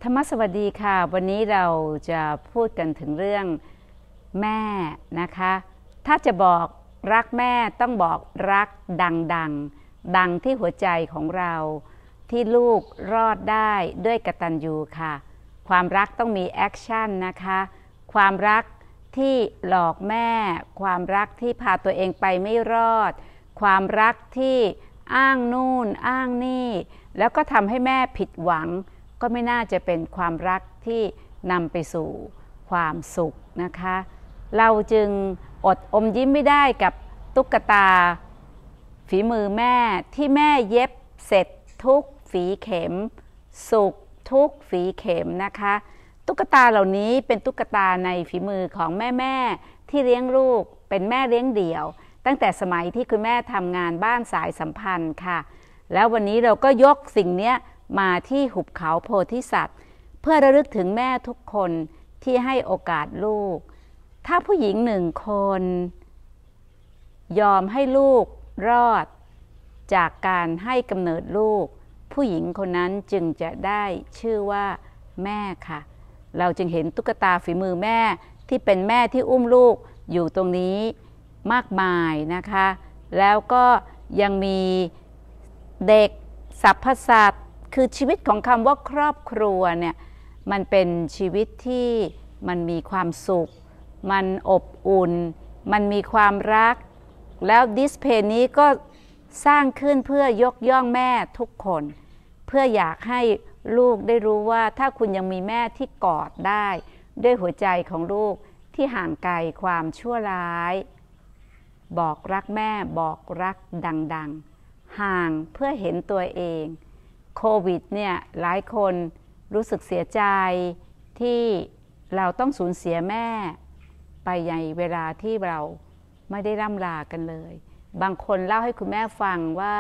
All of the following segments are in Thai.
รรมสวัสดีค่ะวันนี้เราจะพูดกันถึงเรื่องแม่นะคะถ้าจะบอกรักแม่ต้องบอกรักดังที่หัวใจของเราที่ลูกรอดได้ด้วยกตัญญูค่ะความรักต้องมีแอคชั่นนะคะความรักที่หลอกแม่ความรักที่พาตัวเองไปไม่รอดความรักที่อ้างนู่นอ้างนี่แล้วก็ทำให้แม่ผิดหวังก็ไม่น่าจะเป็นความรักที่นำไปสู่ความสุขนะคะเราจึงอดอมยิ้มไม่ได้กับตุ๊กตาฝีมือแม่ที่แม่เย็บเสร็จทุกฝีเข็มสุกทุกฝีเข็มนะคะตุ๊กตาเหล่านี้เป็นตุ๊กตาในฝีมือของแม่ที่เลี้ยงลูกเป็นแม่เลี้ยงเดี่ยวตั้งแต่สมัยที่คุณแม่ทำงานบ้านสายสัมพันธ์ค่ะแล้ววันนี้เราก็ยกสิ่งนี้มาที่หุบเขาโพธิสัตว์เพื่อระลึกถึงแม่ทุกคนที่ให้โอกาสลูกถ้าผู้หญิง1 คนยอมให้ลูกรอดจากการให้กำเนิดลูกผู้หญิงคนนั้นจึงจะได้ชื่อว่าแม่ค่ะเราจึงเห็นตุ๊กตาฝีมือแม่ที่เป็นแม่ที่อุ้มลูกอยู่ตรงนี้มากมายนะคะแล้วก็ยังมีเด็กสรรพสัตว์คือชีวิตของคำว่าครอบครัวเนี่ยมันเป็นชีวิตที่มันมีความสุขมันอบอุ่นมันมีความรักแล้วดิสเพย์นี้ก็สร้างขึ้นเพื่อยกย่องแม่ทุกคนเพื่ออยากให้ลูกได้รู้ว่าถ้าคุณยังมีแม่ที่กอดได้ด้วยหัวใจของลูกที่ห่างไกลความชั่วร้ายบอกรักแม่บอกรักดังๆห่างเพื่อเห็นตัวเองโควิดเนี่ยหลายคนรู้สึกเสียใจที่เราต้องสูญเสียแม่ไปในเวลาที่เราไม่ได้ร่ำลากันเลยบางคนเล่าให้คุณแม่ฟังว่า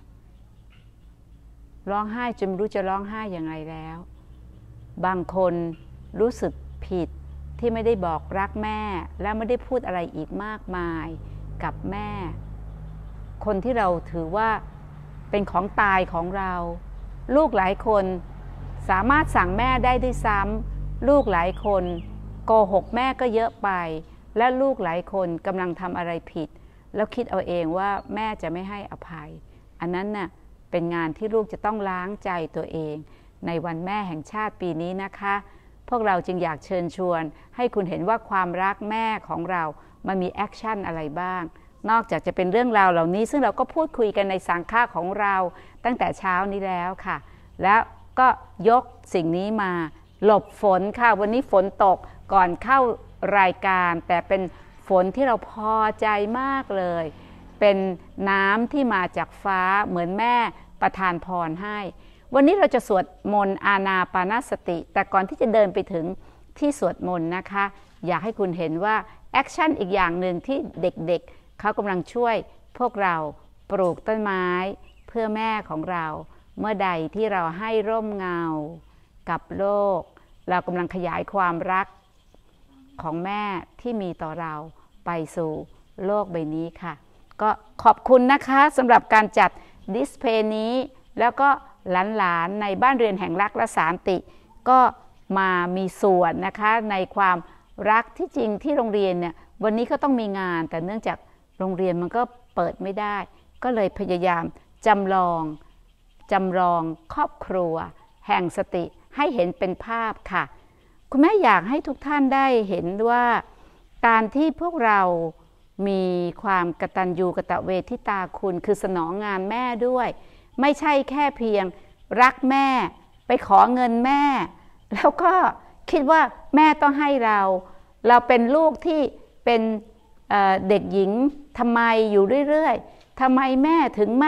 ร้องไห้จนไม่รู้จะร้องไห้อย่างไรแล้วบางคนรู้สึกผิดที่ไม่ได้บอกรักแม่และไม่ได้พูดอะไรอีกมากมายกับแม่คนที่เราถือว่าเป็นของตายของเราลูกหลายคนสามารถสั่งแม่ได้ด้วยซ้ำลูกหลายคนโกหกแม่ก็เยอะไปและลูกหลายคนกำลังทำอะไรผิดแล้วคิดเอาเองว่าแม่จะไม่ให้อภัยอันนั้นน่ะเป็นงานที่ลูกจะต้องล้างใจตัวเองในวันแม่แห่งชาติปีนี้นะคะพวกเราจึงอยากเชิญชวนให้คุณเห็นว่าความรักแม่ของเรามันมีแอคชั่นอะไรบ้างนอกจากจะเป็นเรื่องราวเหล่านี้ซึ่งเราก็พูดคุยกันในสังฆะของเราตั้งแต่เช้านี้แล้วค่ะแล้วก็ยกสิ่งนี้มาหลบฝนค่ะวันนี้ฝนตกก่อนเข้ารายการแต่เป็นฝนที่เราพอใจมากเลยเป็นน้ำที่มาจากฟ้าเหมือนแม่ประทานพรให้วันนี้เราจะสวดมนต์อานาปานสติแต่ก่อนที่จะเดินไปถึงที่สวดมนต์นะคะอยากให้คุณเห็นว่าแอคชั่นอีกอย่างหนึ่งที่เด็กๆเขากำลังช่วยพวกเราปลูกต้นไม้เพื่อแม่ของเราเมื่อใดที่เราให้ร่มเงากับโลกเรากำลังขยายความรักของแม่ที่มีต่อเราไปสู่โลกใบนี้ค่ะก็ขอบคุณนะคะสำหรับการจัดดิสเพย์นี้แล้วก็หลานๆในบ้านเรียนแห่งรักและสันติก็มามีส่วนนะคะในความรักที่จริงที่โรงเรียนเนี่ยวันนี้ก็ต้องมีงานแต่เนื่องจากโรงเรียนมันก็เปิดไม่ได้ก็เลยพยายามจำลองครอบครัวแห่งสติให้เห็นเป็นภาพค่ะคุณแม่อยากให้ทุกท่านได้เห็นว่าการที่พวกเรามีความกตัญญูกตเวทิตาคุณคือสนองงานแม่ด้วยไม่ใช่แค่เพียงรักแม่ไปขอเงินแม่แล้วก็คิดว่าแม่ต้องให้เราเป็นลูกที่เป็นเด็กหญิงทำไมอยู่เรื่อยๆทำไมแม่ถึง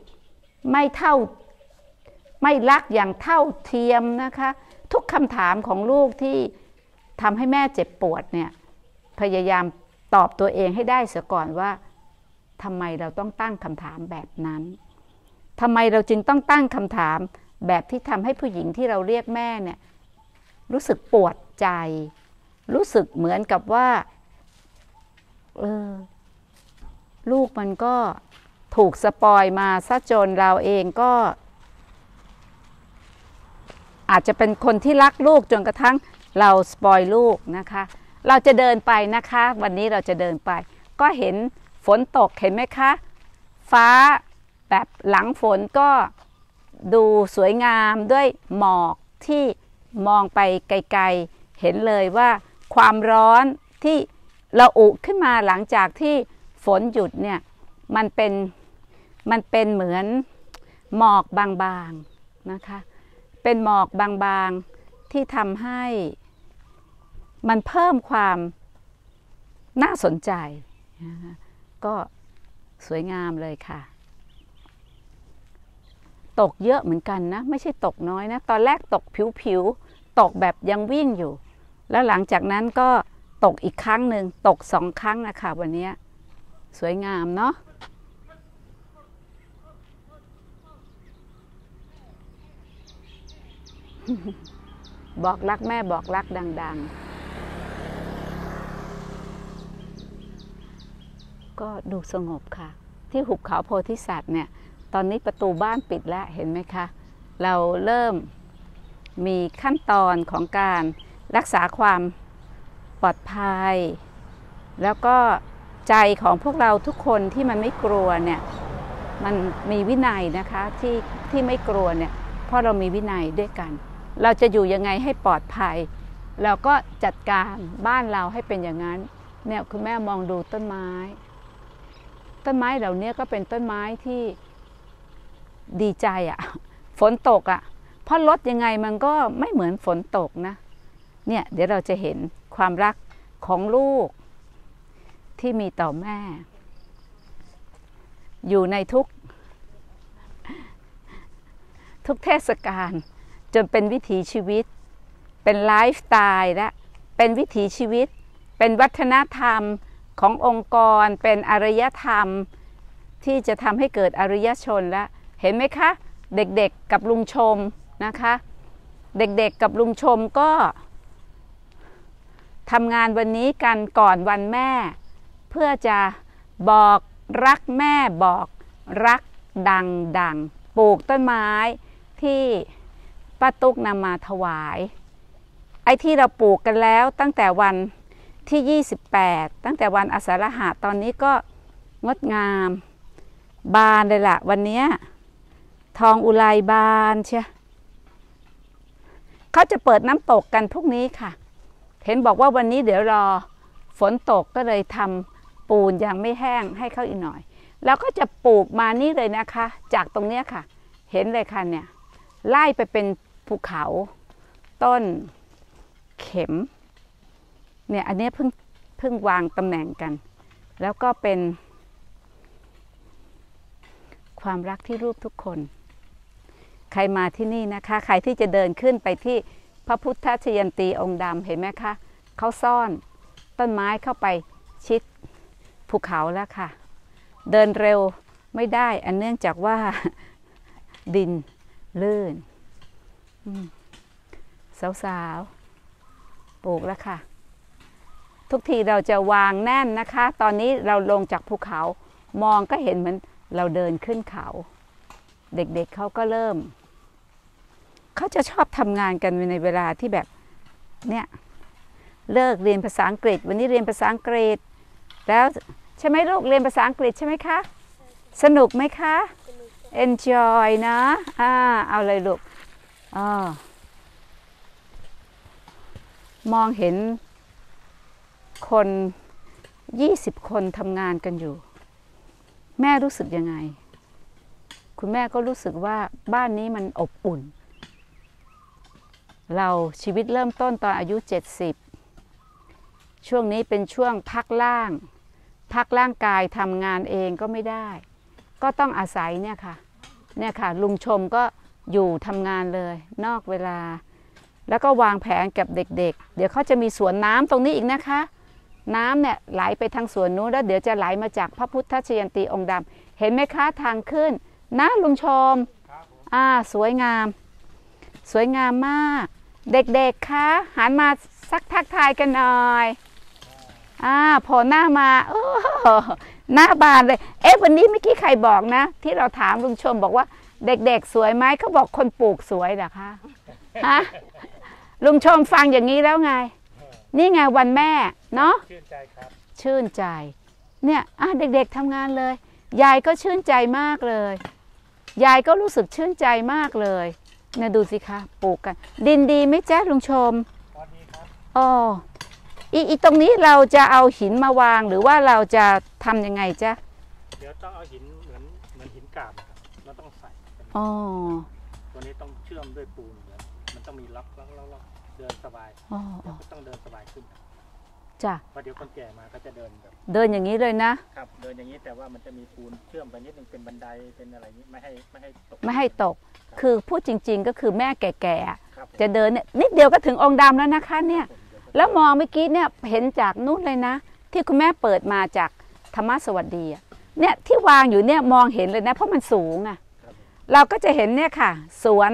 ไม่รักอย่างเท่าเทียมนะคะทุกคำถามของลูกที่ทำให้แม่เจ็บปวดเนี่ยพยายามตอบตัวเองให้ได้เสียก่อนว่าทำไมเราต้องตั้งคำถามแบบนั้นทำไมเราจึงต้องตั้งคำถามแบบที่ทำให้ผู้หญิงที่เราเรียกแม่เนี่ยรู้สึกปวดใจรู้สึกเหมือนกับว่าลูกมันก็ถูกสปอยมาซะจนเราเองก็อาจจะเป็นคนที่รักลูกจนกระทั่งเราสปอยลูกนะคะเราจะเดินไปนะคะวันนี้เราจะเดินไปก็เห็นฝนตกเห็นไหมคะฟ้าแบบหลังฝนก็ดูสวยงามด้วยหมอกที่มองไปไกลๆเห็นเลยว่าความร้อนที่ระอุขึ้นมาหลังจากที่ฝนหยุดเนี่ยมันเป็นเหมือนหมอกบางๆนะคะเป็นหมอกบางๆที่ทำให้มันเพิ่มความน่าสนใจนะคะก็สวยงามเลยค่ะตกเยอะเหมือนกันนะไม่ใช่ตกน้อยนะตอนแรกตกผิวๆตกแบบยังวิ่งอยู่แล้วหลังจากนั้นก็ตกอีกครั้งหนึ่งตก2 ครั้งนะคะวันนี้สวยงามเนาะบอกรักแม่บอกรักดังๆก็ดูสงบค่ะที่หุบเขาโพธิสัตว์เนี่ยตอนนี้ประตูบ้านปิดแล้วเห็นไหมคะเราเริ่มมีขั้นตอนของการรักษาความปลอดภัยแล้วก็ใจของพวกเราทุกคนที่มันไม่กลัวเนี่ยมันมีวินัยนะคะที่ไม่กลัวเนี่ยเพราะเรามีวินัยด้วยกันเราจะอยู่ยังไงให้ปลอดภัยเราก็จัดการบ้านเราให้เป็นอย่างนั้นเนี่ยคุณแม่มองดูต้นไม้เหล่านี้ก็เป็นต้นไม้ที่ดีใจอ่ะฝนตกอ่ะเพราะรดยังไงมันก็ไม่เหมือนฝนตกนะเนี่ยเดี๋ยวเราจะเห็นความรักของลูกที่มีต่อแม่อยู่ในทุกเทศกาลจนเป็นวิถีชีวิตเป็นไลฟ์สไตล์และเป็นวิถีชีวิตเป็นวัฒนธรรมขององค์กรเป็นอารยธรรมที่จะทำให้เกิดอารยชนและเห็นไหมคะเด็กๆกับลุงชมนะคะเด็กๆกับลุงชมก็ทำงานวันนี้กันก่อนวันแม่เพื่อจะบอกรักแม่บอกรักดังปลูกต้นไม้ที่ป้าตุ๊กนำมาถวายไอ้ที่เราปลูกกันแล้วตั้งแต่วันที่28ตั้งแต่วันอาสาฬหะตอนนี้ก็งดงามบานเลยล่ะวันนี้ทองอุไรบานเชียเขาจะเปิดน้ำตกกันพรุ่งนี้ค่ะเห็นบอกว่าวันนี้เดี๋ยวรอฝนตกก็เลยทำปูนยังไม่แห้งให้เขาอีกหน่อยแล้วก็จะปลูกมานี่เลยนะคะจากตรงนี้ค่ะเห็นเลยค่ะเนี่ยไล่ไปเป็นภูเขาต้นเข็มเนี่ยอันนี้เพิ่งวางตำแหน่งกันแล้วก็เป็นความรักที่รูปทุกคนใครมาที่นี่นะคะใครที่จะเดินขึ้นไปที่พระพุทธชยันตีองค์ดำเห็นไหมคะเขาซ่อนต้นไม้เข้าไปชิดภูเขาแล้วค่ะเดินเร็วไม่ได้อันเนื่องจากว่าดินลื่นสาวๆปลูกแล้วค่ะทุกทีเราจะวางแน่นนะคะตอนนี้เราลงจากภูเขามองก็เห็นเหมือนเราเดินขึ้นเขาเด็กๆเขาก็เริ่มเขาจะชอบทำงานกันในเวลาที่แบบเนี่ยเลิกเรียนภาษาอังกฤษวันนี้เรียนภาษาอังกฤษแล้วใช่ไหมลูกเรียนภาษาอังกฤษใช่ไหมคะสนุกไหมคะ enjoy นะเอาเลยลูกมองเห็นคน20 คนทำงานกันอยู่แม่รู้สึกยังไงคุณแม่ก็รู้สึกว่าบ้านนี้มันอบอุ่นเราชีวิตเริ่มต้นตอนอายุ70ช่วงนี้เป็นช่วงพักร่างกายทำงานเองก็ไม่ได้ก็ต้องอาศัยเนี่ยค่ะลุงชมก็อยู่ทำงานเลยนอกเวลาแล้วก็วางแผนกับเด็กๆเดี๋ยวเขาจะมีสวนน้ำตรงนี้อีกนะคะน้ำเนี่ยไหลไปทางสวนนู้นแล้วเดี๋ยวจะไหลมาจากพระพุทธชยันตีองค์ดำเห็นไหมคะทางขึ้นนะลุงชมสวยงามมากเด็กๆคะหันมาสักทักทายกันหน่อยพอหน้ามาหน้าบานเลยวันนี้เมื่อกี้ใครบอกนะที่เราถามลุงชมบอกว่าเด็กๆสวยไหมเขาบอกคนปลูกสวยเหรอคะฮะลุงชมฟังอย่างนี้แล้วไงนี่ไงวันแม่เนาะชื่นใจครับชื่นใจเนี่ยเด็กๆทำงานเลยยายก็ชื่นใจมากเลยยายก็รู้สึกชื่นใจมากเลยเนี่ยดูสิคะปลูกกันดินดีไหมจ๊ะลุงชมดีครับอ๋ออีตรงนี้เราจะเอาหินมาวางหรือว่าเราจะทำยังไงจ๊ะเดี๋ยวต้องเอาหินเหมือนหินกาบครับเราต้องใส่อ๋อตัวนี้ต้องเชื่อมด้วยปูนมันต้องมีล็อกเดินสบายก็ต้องเดินสบายขึ้นจ้ะพอเดี๋ยวคนแก่มาก็จะเดินแบบเดินอย่างนี้เลยนะครับเดินอย่างนี้แต่ว่ามันจะมีปูนเชื่อมไปนิดนึงเป็นบันไดเป็นอะไรนี้ไม่ให้ตกคือพูดจริงๆก็คือแม่แก่ๆจะเดินเนี่ยนิดเดียวก็ถึงองค์ดำแล้วนะคะเนี่ยแล้วมองเมื่อกี้เนี่ยเห็นจากนู้นเลยนะที่คุณแม่เปิดมาจากธรรมสวัสดีเนี่ยที่วางอยู่เนี่ยมองเห็นเลยนะเพราะมันสูงเราก็จะเห็นเนี่ยค่ะสวน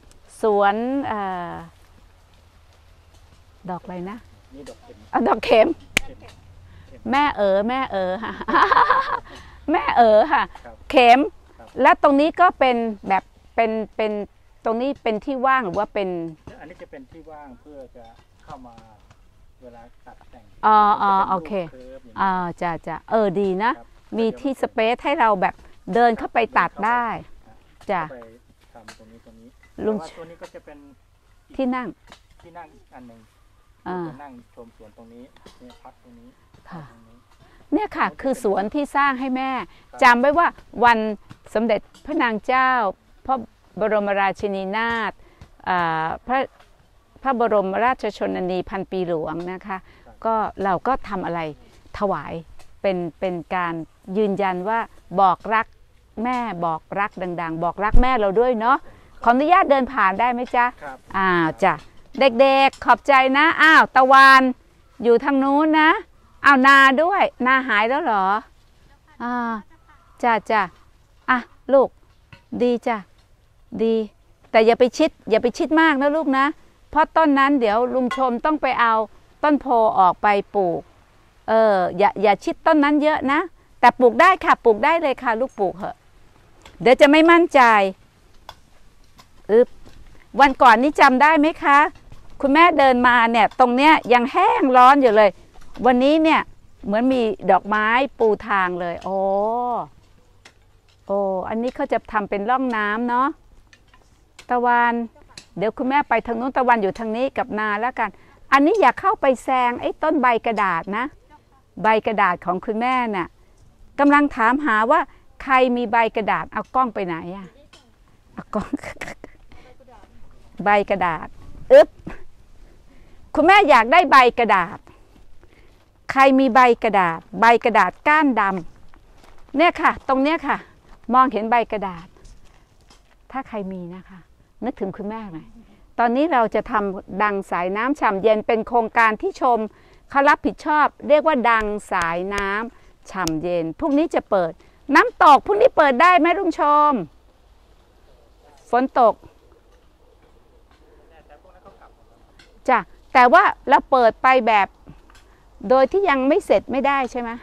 ดอกอะไรนะนี่ดอกเข็มดอกเข็มแม่แม่ค่ะแม่ค่ะเข็มและตรงนี้ก็เป็นแบบเป็นตรงนี้เป็นที่ว่างหรือว่าเป็นอันนี้จะเป็นที่ว่างเพื่อจะเข้ามาเวลาตัดแต่งโอเคจะดีนะมีที่สเปซให้เราแบบเดินเข้าไปตัดได้จ้ะทำตรงนี้ลุงตัวนี้ก็จะเป็นที่นั่งอันหนึ่งจะนั่งชมสวนตรงนี้เนี่ยพักตรงนี้ค่ะเนี่ยค่ะคือสวนที่สร้างให้แม่จำไว้ว่าวันสมเด็จพระนางเจ้าพระบรมราชินีนาถพระบรมราชชนนีพันปีหลวงนะคะก็เราก็ทำอะไรถวายเป็นการยืนยันว่าบอกรักแม่บอกรักดังๆบอกรักแม่เราด้วยเนาะขออนุญาตเดินผ่านได้ไหมจ๊ะจ้ะเด็กๆขอบใจนะตะวันอยู่ทางนู้นนะนาด้วยนาหายแล้วเหรอจ้ะลูกดีจ้ะดีแต่อย่าไปชิดมากนะลูกนะเพราะต้นนั้นเดี๋ยวลุงชมต้องไปเอาต้นโพออกไปปลูกอย่าชิดต้นนั้นเยอะนะแต่ปลูกได้ค่ะปลูกได้เลยค่ะลูกปลูกเหอะเดี๋ยวจะไม่มั่นใจวันก่อนนี้จำได้ไหมคะคุณแม่เดินมาเนี่ยตรงเนี้ยยังแห้งร้อนอยู่เลยวันนี้เนี่ยเหมือนมีดอกไม้ปูทางเลยโอ้อันนี้เขาจะทำเป็นร่องน้ำเนาะตะวันเดี๋ยวคุณแม่ไปทางนู้นตะวันอยู่ทางนี้กับนาแล้วกันอันนี้อย่าเข้าไปแซงไอ้ต้นใบกระดาษนะใบกระดาษของคุณแม่น่ะกำลังถามหาว่าใครมีใบกระดาษเอากล้องไปไหนเอากล้องใบกระดาษคุณแม่อยากได้ใบกระดาษใครมีใบกระดาษก้านดำเนี่ยค่ะตรงเนี้ยค่ะมองเห็นใบกระดาษถ้าใครมีนะคะนึกถึงคุณแม่หน่อยตอนนี้เราจะทำดังสายน้ำฉ่ำเย็นเป็นโครงการที่ชมเขารับผิดชอบเรียกว่าดังสายน้ำฉ่ำเย็นพรุ่งนี้จะเปิดน้ำตกพรุ่งนี้เปิดได้ไหมลุงชมฝนตกจ้ะแต่ว่าเราเปิดไปแบบโดยที่ยังไม่เสร็จไม่ได้ใช่ไหม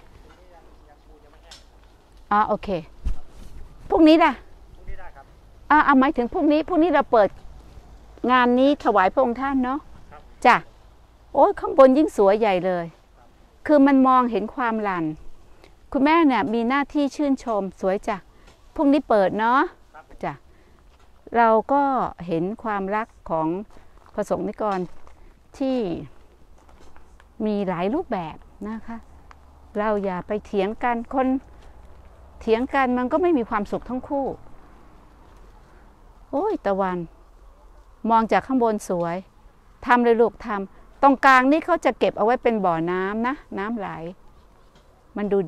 โอเคพรุ่งนี้ล่ะเอาหมายถึงพรุ่งนี้เราเปิดงานนี้ถวายพระองค์ท่านเนาะจ้ะโอ้ยข้างบนยิ่งสวยใหญ่เลยคือมันมองเห็นความหลั่นคุณแม่เนี่ยมีหน้าที่ชื่นชมสวยจ้ะพรุ่งนี้เปิดเนาะจ้ะเราก็เห็นความรักของพระสงฆ์นิกรที่มีหลายรูปแบบนะคะเราอย่าไปเถียงกันคนเถียงกันมันก็ไม่มีความสุขทั้งคู่โอ้ยตะวันมองจากข้างบนสวยทำเลยลูกทำตรงกลางนี่เขาจะเก็บเอาไว้เป็นบ่อน้ำนะน้ำไหลมันดู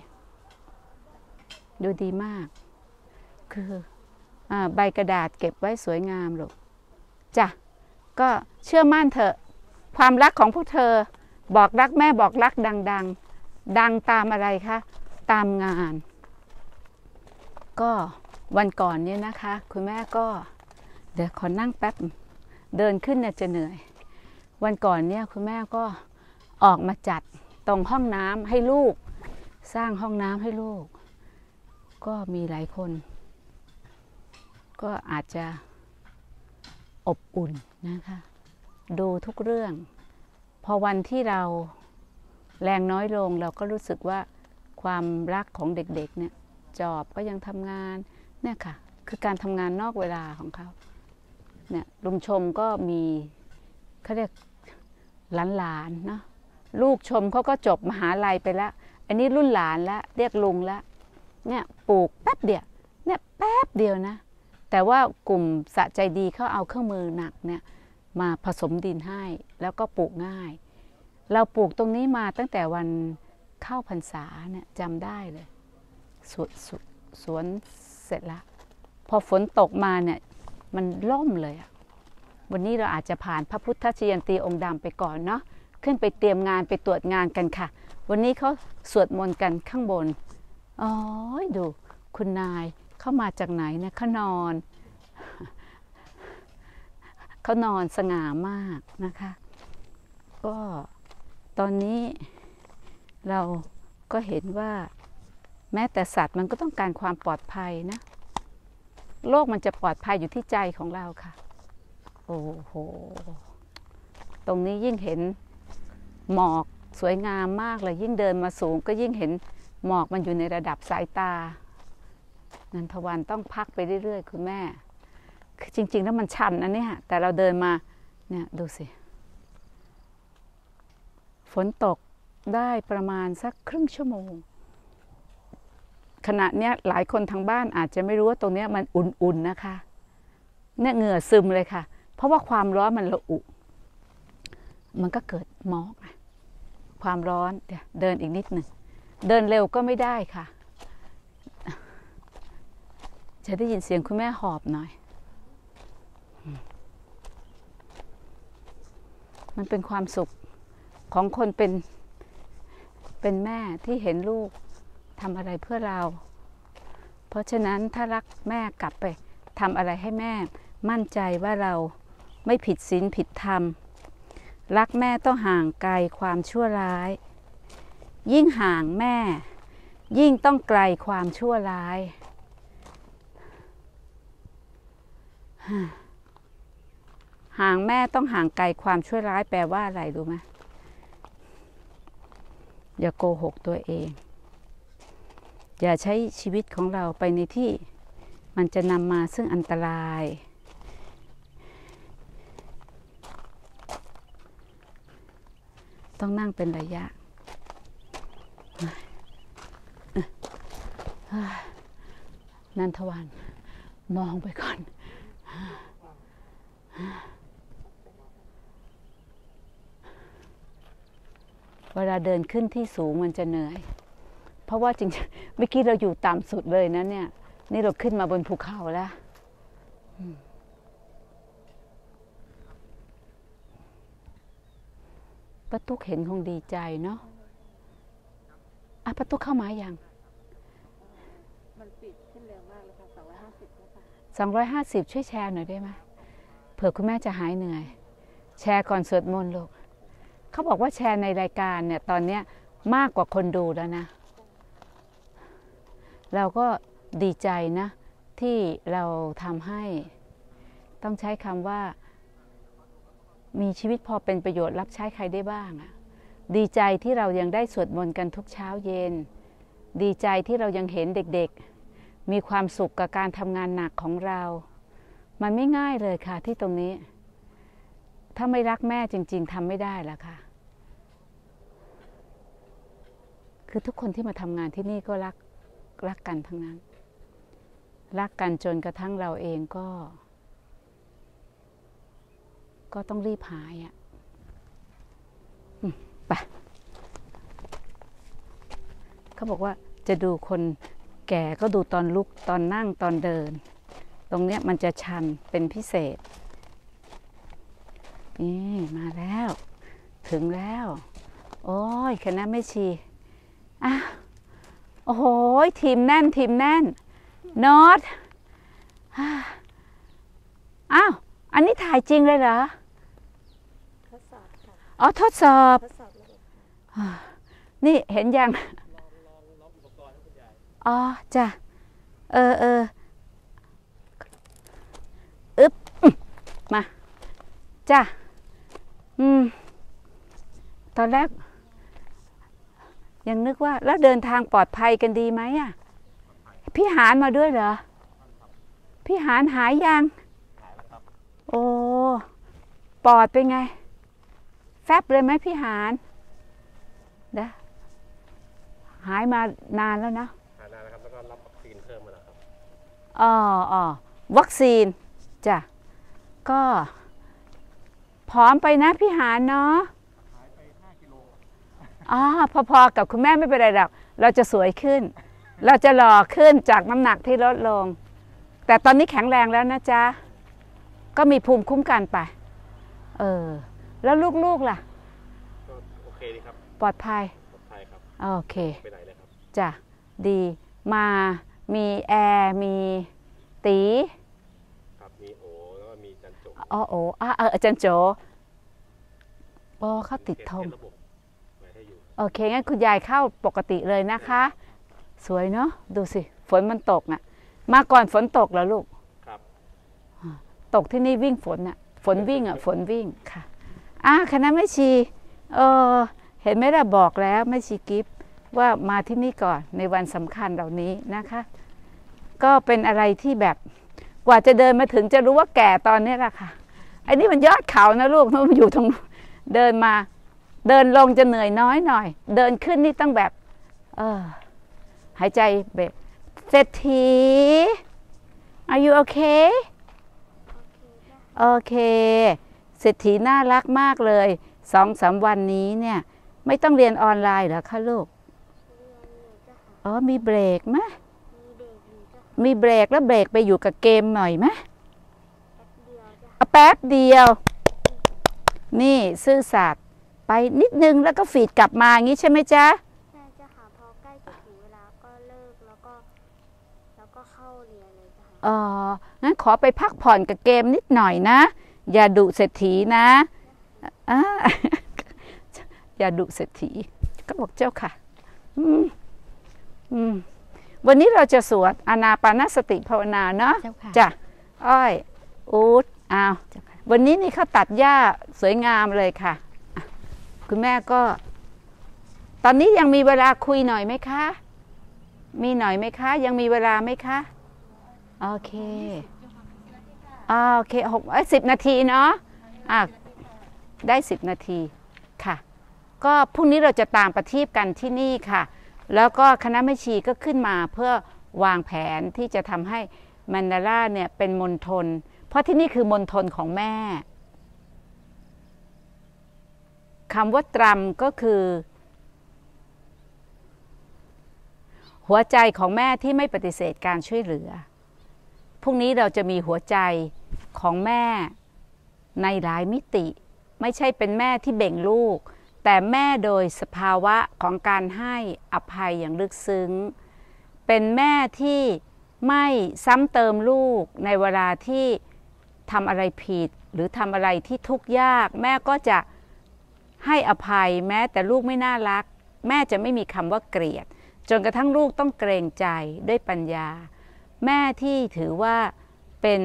ดีมากคือใบกระดาษเก็บไว้สวยงามลูกจ้ะก็เชื่อมั่นเถอะความรักของพวกเธอบอกรักแม่บอกรักดังตามอะไรคะตามงานก็วันก่อนเนี่ยนะคะคุณแม่ก็เดี๋ยวขอนั่งแป๊บเดินขึ้นเนี่ยจะเหนื่อยวันก่อนเนี่ยคุณแม่ก็ออกมาจัดตรงห้องน้ำให้ลูกสร้างห้องน้ำให้ลูกก็มีหลายคนก็อาจจะอบอุ่นนะคะดูทุกเรื่องพอวันที่เราแรงน้อยลงเราก็รู้สึกว่าความรักของเด็กๆเนี่ยจอบก็ยังทำงานเนี่ยค่ะคือการทำงานนอกเวลาของเขาเนี่ยลุงชมก็มีเขาเรียกหลานๆเนาะลูกชมเขาก็จบมหาลัยไปแล้วอันนี้รุ่นหลานแล้วเรียกลุงแล้วเนี่ยปลูกแป๊บเดียวเนี่ยแป๊บเดียวนะแต่ว่ากลุ่มสะใจดีเขาเอาเครื่องมือหนักเนี่ยมาผสมดินให้แล้วก็ปลูกง่ายเราปลูกตรงนี้มาตั้งแต่วันเข้าพรรษาเนี่ยจำได้เลยสวนเสร็จแล้วพอฝนตกมาเนี่ยมันล่มเลยอะวันนี้เราอาจจะผ่านพระพุทธชยันตีองค์ดำไปก่อนเนาะขึ้นไปเตรียมงานไปตรวจงานกันค่ะวันนี้เขาสวดมนต์กันข้างบนอ๋อดูคุณนายเข้ามาจากไหนเนี่ยเขานอนสง่ามากนะคะก็ตอนนี้เราก็เห็นว่าแม้แต่สัตว์มันก็ต้องการความปลอดภัยนะโลกมันจะปลอดภัยอยู่ที่ใจของเราค่ะโอ้โหตรงนี้ยิ่งเห็นหมอกสวยงามมากเลยยิ่งเดินมาสูงก็ยิ่งเห็นหมอกมันอยู่ในระดับสายตานันทวันต้องพักไปเรื่อยๆคุณแม่คือจริงๆแล้วมันชันนะเนี่ยแต่เราเดินมาเนี่ยดูสิฝนตกได้ประมาณสักครึ่งชั่วโมงขณะเนี้ยหลายคนทางบ้านอาจจะไม่รู้ว่าตรงเนี้ยมันอุ่นๆนะคะเนี่ยเหงื่อซึมเลยค่ะเพราะว่าความร้อนมันระอุมันก็เกิดหมอกความร้อนเดี๋ยวเดินอีกนิดหนึ่งเดินเร็วก็ไม่ได้ค่ะจะได้ยินเสียงคุณแม่หอบหน่อยมันเป็นความสุขของคนเป็นแม่ที่เห็นลูกทำอะไรเพื่อเราเพราะฉะนั้นถ้ารักแม่กลับไปทำอะไรให้แม่มั่นใจว่าเราไม่ผิดศีลผิดธรรมรักแม่ต้องห่างไกลความชั่วร้ายยิ่งห่างแม่ยิ่งต้องไกลความชั่วร้ายห่างแม่ต้องห่างไกลความชั่วร้ายแปลว่าอะไรรู้ไหมอย่าโกหกตัวเองอย่าใช้ชีวิตของเราไปในที่มันจะนำมาซึ่งอันตรายต้องนั่งเป็นระยะนันทวันมองไปก่อนเวลาเดินขึ้นที่สูงมันจะเหนื่อยเพราะว่าจริงๆเมื่อกี้เราอยู่ต่ำสุดเลยนะเนี่ยนี่เราขึ้นมาบนภูเขาแล้วป้าตุ๊กเห็นคงดีใจเนาะป้าตุ๊กเข้ามายังมันปิดขึ้นเร็วมากเลยค่ะ250แล้ว 250 ค่ะช่วยแชร์หน่อยได้ไหมเผื่อคุณแม่จะหายเหนื่อยแชร์ก่อนสวดมนต์ลูกเขาบอกว่าแชร์ในรายการเนี่ยตอนนี้มากกว่าคนดูแล้วนะเราก็ดีใจนะที่เราทำให้ต้องใช้คำว่ามีชีวิตพอเป็นประโยชน์รับใช้ใครได้บ้างอ่ะดีใจที่เรายังได้สวดมนต์กันทุกเช้าเย็นดีใจที่เรายังเห็นเด็กๆมีความสุขกับการทำงานหนักของเรามันไม่ง่ายเลยค่ะที่ตรงนี้ถ้าไม่รักแม่จริงๆทำไม่ได้ละค่ะคือทุกคนที่มาทำงานที่นี่ก็รักกันทั้งนั้นรักกันจนกระทั่งเราเองก็ต้องรีบหายอ่ะไปเขาบอกว่าจะดูคนแก่ก็ดูตอนลุกตอนนั่งตอนเดินตรงเนี้ยมันจะชันเป็นพิเศษนี่มาแล้วถึงแล้วโอ้ยคณะแม่ชีโอ้โหทีมแน่นนอตอ้าวอันนี้ถ่ายจริงเลยเหรอทดสอบค่ะอ๋อทดสอบนี่เห็นยังอ๋อจ้ะอึ๊บมาจ้ะตอนแรกยังนึกว่าแล้วเดินทางปลอดภัยกันดีไหมอ่ะพี่หานมาด้วยเหรอพี่หานหายยังโอ้ปอดเป็นไงแฟบเลยไหมพี่หานเด้อหายมานานแล้วนะหายนานแล้วครับแล้วก็รับวัคซีนเพิ่มมาแล้วครับอ๋อวัคซีนจ้ะก็ผอมไปนะพี่หานเนาะหายไป5 กิโลพอๆกับคุณแม่ไม่เป็นไรหรอกเราจะสวยขึ้น เราจะหล่อขึ้นจากน้ำหนักที่ลดลงแต่ตอนนี้แข็งแรงแล้วนะจ๊ะก็มีภูมิคุ้มกันไปแล้วลูกๆล่ะก็โอเคดีครับปลอดภัยครับโอเคไปไหนเลยครับจ้ะดีมามีแอร์มีตีครับมีโอแล้วก็มีจันโจจันโจเขาติดธงโอเคงั้นคุณยายเข้าปกติเลยนะคะสวยเนาะดูสิฝนมันตกน่ะมาก่อนฝนตกแล้วลูกครับตกที่นี่วิ่งฝนน่ะฝนวิ่งฝนวิ่งค่ะคณะแม่ชีเห็นไหมล่ะบอกแล้วแม่ชีกิฟต์ว่ามาที่นี่ก่อนในวันสำคัญเหล่านี้นะคะก็เป็นอะไรที่แบบกว่าจะเดินมาถึงจะรู้ว่าแก่ตอนนี้แหละค่ะไอ้นี่มันยอดเขานะลูกมันอยู่ตรงเดินมาเดินลงจะเหนื่อยน้อยหน่อยเดินขึ้นนี่ต้องแบบหายใจเบะเศรษฐี Are you okay โอเคเศรษฐีน่ารักมากเลย 2-3 วันนี้เนี่ยไม่ต้องเรียนออนไลน์เหรอคะลูกมีเบรกไหมมีเบรกแล้วเบรกไปอยู่กับเกมหน่อยไหมแป๊บเดียวนี่ซื่อสัตย์ไปนิดนึงแล้วก็ฟีดกลับมาอย่างนี้ใช่ไหมจ๊ะใช่จ้ะค่ะพอใกล้จะถึงเวลาก็เลิกแล้วก็เข้าเรียนเลยจ้ะงั้นขอไปพักผ่อนกับเกมนิดหน่อยนะอย่าดุเศรษฐีนะอย่าดุเศรษฐีก็บอกเจ้าค่ะวันนี้เราจะสวดอานาปานสติภาวนาเนาะจ้ะอ้อยอูดวันนี้นี่เขาตัดหญ้าสวยงามเลยค่ะคุณแม่ก็ตอนนี้ยังมีเวลาคุยหน่อยไหมคะมีหน่อยไหมคะยังมีเวลาไหมคะโอเค10 นาทีเนาะได้10 นาทีค่ะก็พรุ่งนี้เราจะตามประทีปกันที่นี่ค่ะแล้วก็คณะแม่ชีก็ขึ้นมาเพื่อวางแผนที่จะทำให้มันดาล่าเนี่ยเป็นมณฑลเพราะที่นี่คือมณฑลของแม่คำว่าตรัมก็คือหัวใจของแม่ที่ไม่ปฏิเสธการช่วยเหลือพรุ่งนี้เราจะมีหัวใจของแม่ในหลายมิติไม่ใช่เป็นแม่ที่เบ่งลูกแต่แม่โดยสภาวะของการให้อภัยอย่างลึกซึ้งเป็นแม่ที่ไม่ซ้ำเติมลูกในเวลาที่ทำอะไรผิดหรือทำอะไรที่ทุกข์ยากแม่ก็จะให้อภัยแม้แต่ลูกไม่น่ารักแม่จะไม่มีคำว่าเกลียดจนกระทั่งลูกต้องเกรงใจด้วยปัญญาแม่ที่ถือว่าเป็น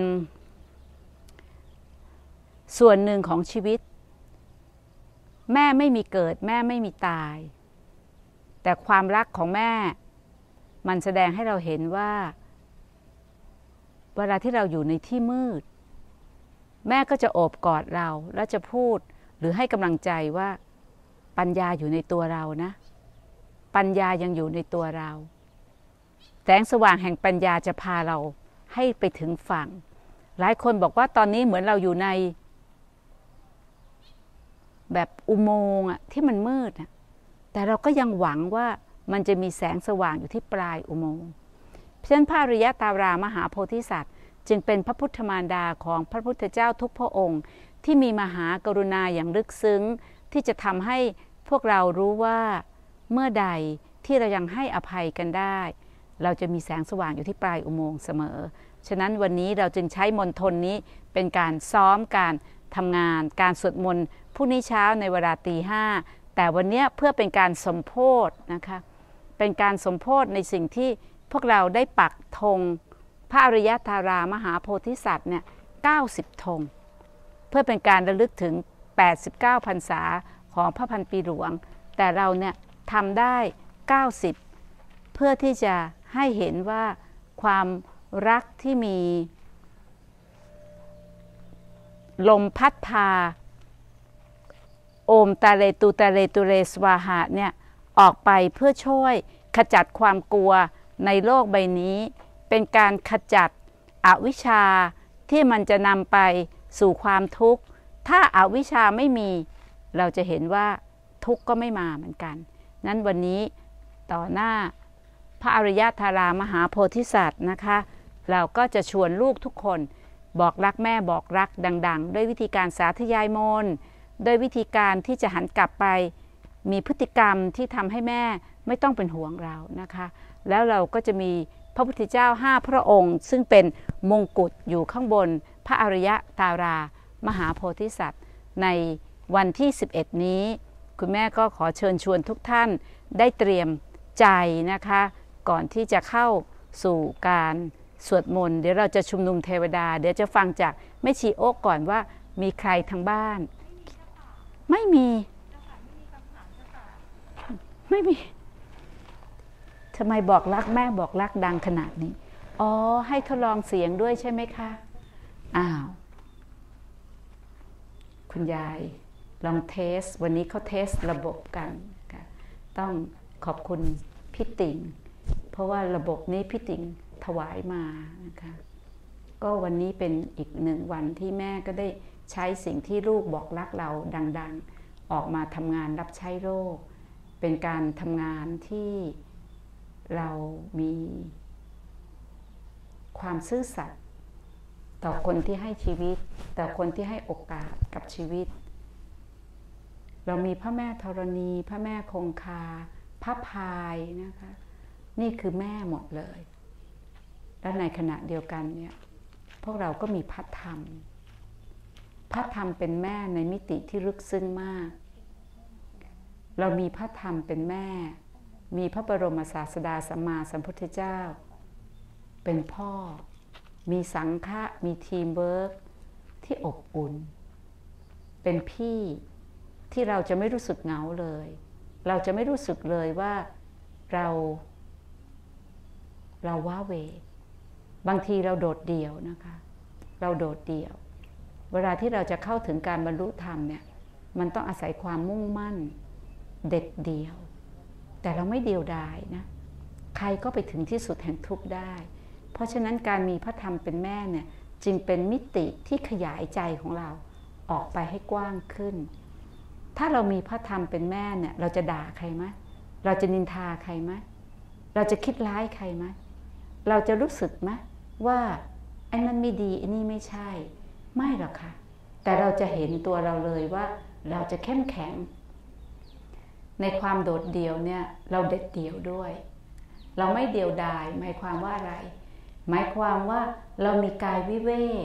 ส่วนหนึ่งของชีวิตแม่ไม่มีเกิดแม่ไม่มีตายแต่ความรักของแม่มันแสดงให้เราเห็นว่าเวลาที่เราอยู่ในที่มืดแม่ก็จะโอบกอดเราแล้วจะพูดหรือให้กำลังใจว่าปัญญาอยู่ในตัวเรานะปัญญายังอยู่ในตัวเราแสงสว่างแห่งปัญญาจะพาเราให้ไปถึงฝั่งหลายคนบอกว่าตอนนี้เหมือนเราอยู่ในแบบอุโมงค์ที่มันมืดแต่เราก็ยังหวังว่ามันจะมีแสงสว่างอยู่ที่ปลายอุโมงค์เพราะฉะนั้นพระอริยตารามหาโพธิสัตว์จึงเป็นพระพุทธมารดาของพระพุทธเจ้าทุกพระองค์ที่มีมหากรุณาอย่างลึกซึ้งที่จะทำให้พวกเรารู้ว่าเมื่อใดที่เรายังให้อภัยกันได้เราจะมีแสงสว่างอยู่ที่ปลายอุโมงค์เสมอฉะนั้นวันนี้เราจึงใช้มณฑลนี้เป็นการซ้อมการทำงานการสวดมนต์พรุ่งนี้เช้าในเวลา5:00แต่วันนี้เพื่อเป็นการสมโภชนะคะเป็นการสมโภชในสิ่งที่พวกเราได้ปักธงพระอริยธารามหาโพธิสัตว์เนี่ย90 ธงเพื่อเป็นการระลึกถึง89พรรษาของพระพันปีหลวงแต่เราเนี่ยทำได้90เพื่อที่จะให้เห็นว่าความรักที่มีลมพัดพาโอมตาเลตูตาเลตุเรสวาหะเนี่ยออกไปเพื่อช่วยขจัดความกลัวในโลกใบนี้เป็นการขจัดอวิชชาที่มันจะนำไปสู่ความทุกข์ถ้าอาวิชชาไม่มีเราจะเห็นว่าทุกข์ก็ไม่มาเหมือนกันนั้นวันนี้ต่อหน้าพระอริยธารามหาโพธิสัตว์นะคะเราก็จะชวนลูกทุกคนบอกรักแม่บอกรักดังๆด้วยวิธีการสาธยายมนต์ด้วยวิธีการที่จะหันกลับไปมีพฤติกรรมที่ทำให้แม่ไม่ต้องเป็นห่วงเรานะคะแล้วเราก็จะมีพระพุทธเจ้า5พระองค์ซึ่งเป็นมงกุฎอยู่ข้างบนพระอริยตารามหาโพธิสัตว์ในวันที่11นี้คุณแม่ก็ขอเชิญชวนทุกท่านได้เตรียมใจนะคะก่อนที่จะเข้าสู่การสวดมนต์เดี๋ยวเราจะชุมนุมเทวดาเดี๋ยวจะฟังจากแม่ชีโอ๊กก่อนว่ามีใครทางบ้านไม่มีทำไมบอกรักแม่บอกรักดังขนาดนี้อ๋อให้ทดลองเสียงด้วยใช่ไหมคะอ้าวคุณยายลองเทสวันนี้เขาเทสระบบกันต้องขอบคุณพี่ติ๋งเพราะว่าระบบนี้พี่ติ๋งถวายมานะคะก็วันนี้เป็นอีก1วันที่แม่ก็ได้ใช้สิ่งที่ลูกบอกรักเราดังๆออกมาทำงานรับใช้โลกเป็นการทำงานที่เรามีความซื่อสัตย์ต่อคนที่ให้ชีวิตต่อคนที่ให้โอกาสกับชีวิตเรามีพระแม่ธรณีพระแม่คงคาพระพายนะคะนี่คือแม่หมดเลยและในขณะเดียวกันเนี่ยพวกเราก็มีพระธรรมเป็นแม่ในมิติที่ลึกซึ้งมากเรามีพระธรรมเป็นแม่มีพระบรมศาสดาสัมมาสัมพุทธเจ้าเป็นพ่อมีสังฆะมีทีมเวิร์คที่อบอุ่นเป็นพี่ที่เราจะไม่รู้สึกเหงาเลยเราจะไม่รู้สึกเลยว่าเราว้าเหวบางทีเราโดดเดี่ยวนะคะเราโดดเดี่ยวเวลาที่เราจะเข้าถึงการบรรลุธรรมเนี่ยมันต้องอาศัยความมุ่งมั่นเด็ดเดี่ยวแต่เราไม่เดียวดายนะใครก็ไปถึงที่สุดแห่งทุกข์ได้เพราะฉะนั้นการมีพระธรรมเป็นแม่เนี่ยจึงเป็นมิติที่ขยายใจของเราออกไปให้กว้างขึ้นถ้าเรามีพระธรรมเป็นแม่เนี่ยเราจะด่าใครไหมเราจะนินทาใครไหมเราจะคิดร้ายใครไหมเราจะรู้สึกไหมว่าไอ้นั่นไม่ดีไอ้นี่ไม่ใช่ไม่หรอกค่ะแต่เราจะเห็นตัวเราเลยว่าเราจะเข้มแข็งในความโดดเดี่ยวเนี่ยเราเด็ดเดี่ยวด้วยเราไม่เดียวดายหมายความว่าอะไรหมายความว่าเรามีกายวิเวก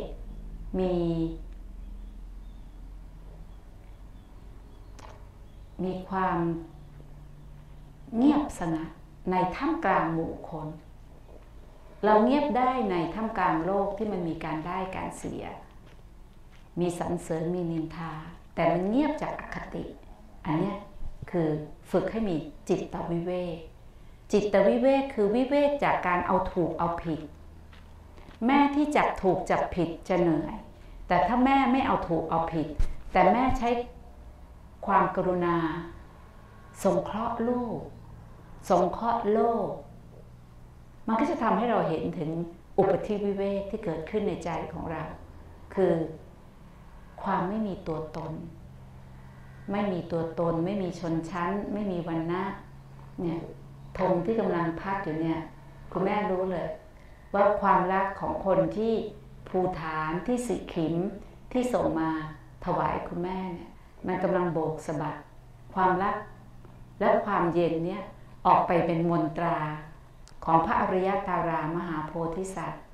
มีความเงียบสงัดในท่ามกลางหมู่คนเราเงียบได้ในท่ามกลางโลกที่มันมีการได้การเสียมีสรรเสริญมีนินทาแต่มันเงียบจากอคติอันนี้คือฝึกให้มีจิตวิเวกจิตวิเวกคือวิเวกจากการเอาถูกเอาผิดแม่ที่จับถูกจับผิดจะเหนื่อยแต่ถ้าแม่ไม่เอาถูกเอาผิดแต่แม่ใช้ความกรุณาสงเคราะห์ลูกสงเคราะห์โลกมันก็จะทำให้เราเห็นถึงอุปธิวิเวกที่เกิดขึ้นในใจของเราคือความไม่มีตัวตนไม่มีตัวตนไม่มีชนชั้นไม่มีวรรณะเนี่ยธงที่กำลังพัดอยู่เนี่ยคุณแม่รู้เลยว่าความรักของคนที่ภูฐานที่สิขิมที่ส่งมาถวายคุณแม่เนี่ยมันกำลังโบกสะบัดความรักและความเย็นเนี่ยออกไปเป็นมนตราของพระอริยตารามหาโพธิสัตว์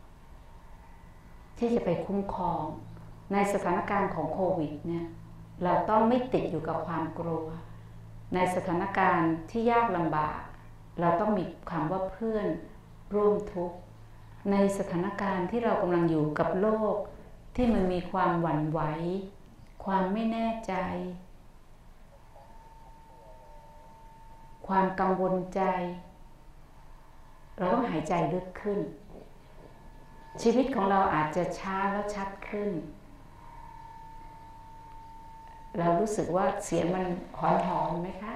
ที่จะไปคุ้มครองในสถานการณ์ของโควิดเนี่ยเราต้องไม่ติดอยู่กับความกลัวในสถานการณ์ที่ยากลำบากเราต้องมีคำว่าเพื่อนร่วมทุกข์ในสถานการณ์ที่เรากำลังอยู่กับโลกที่มันมีความหวั่นไหวความไม่แน่ใจความกังวลใจเราต้องหายใจลึกขึ้นชีวิตของเราอาจจะช้าแล้วชัดขึ้นเรารู้สึกว่าเสียงมันหอนไหมคะ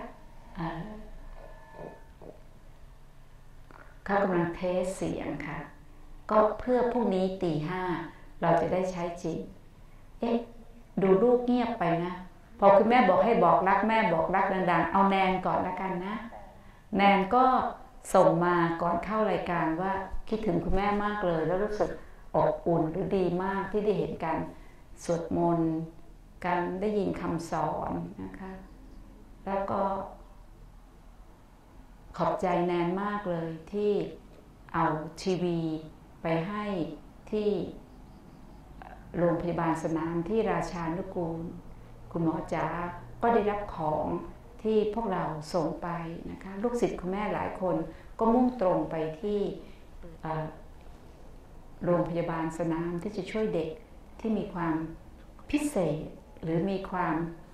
เขากำลังเทสเสียงค่ะก็เพื่อพรุ่งนี้ตี 5เราจะได้ใช้จริงดูลูกเงียบไปนะพอคุณแม่บอกให้บอกรักแม่บอกรักดังๆเอาแนนก่อนละกันนะแนนก็ส่งมาก่อนเข้ารายการว่าคิดถึงคุณแม่มากเลยแล้วรู้สึกอบอุ่นหรือดีมากที่ได้เห็นกันสวดมนต์การได้ยินคำสอนนะคะแล้วก็ขอบใจแนนมากเลยที่เอาทีวีไปให้ที่โรงพยาบาลสนามที่ราชานุกูลคุณหมอจ๋าก็ได้รับของที่พวกเราส่งไปนะคะลูกศิษย์คุณแม่หลายคนก็มุ่งตรงไปที่โรงพยาบาลสนามที่จะช่วยเด็กที่มีความพิเศษหรือมีความ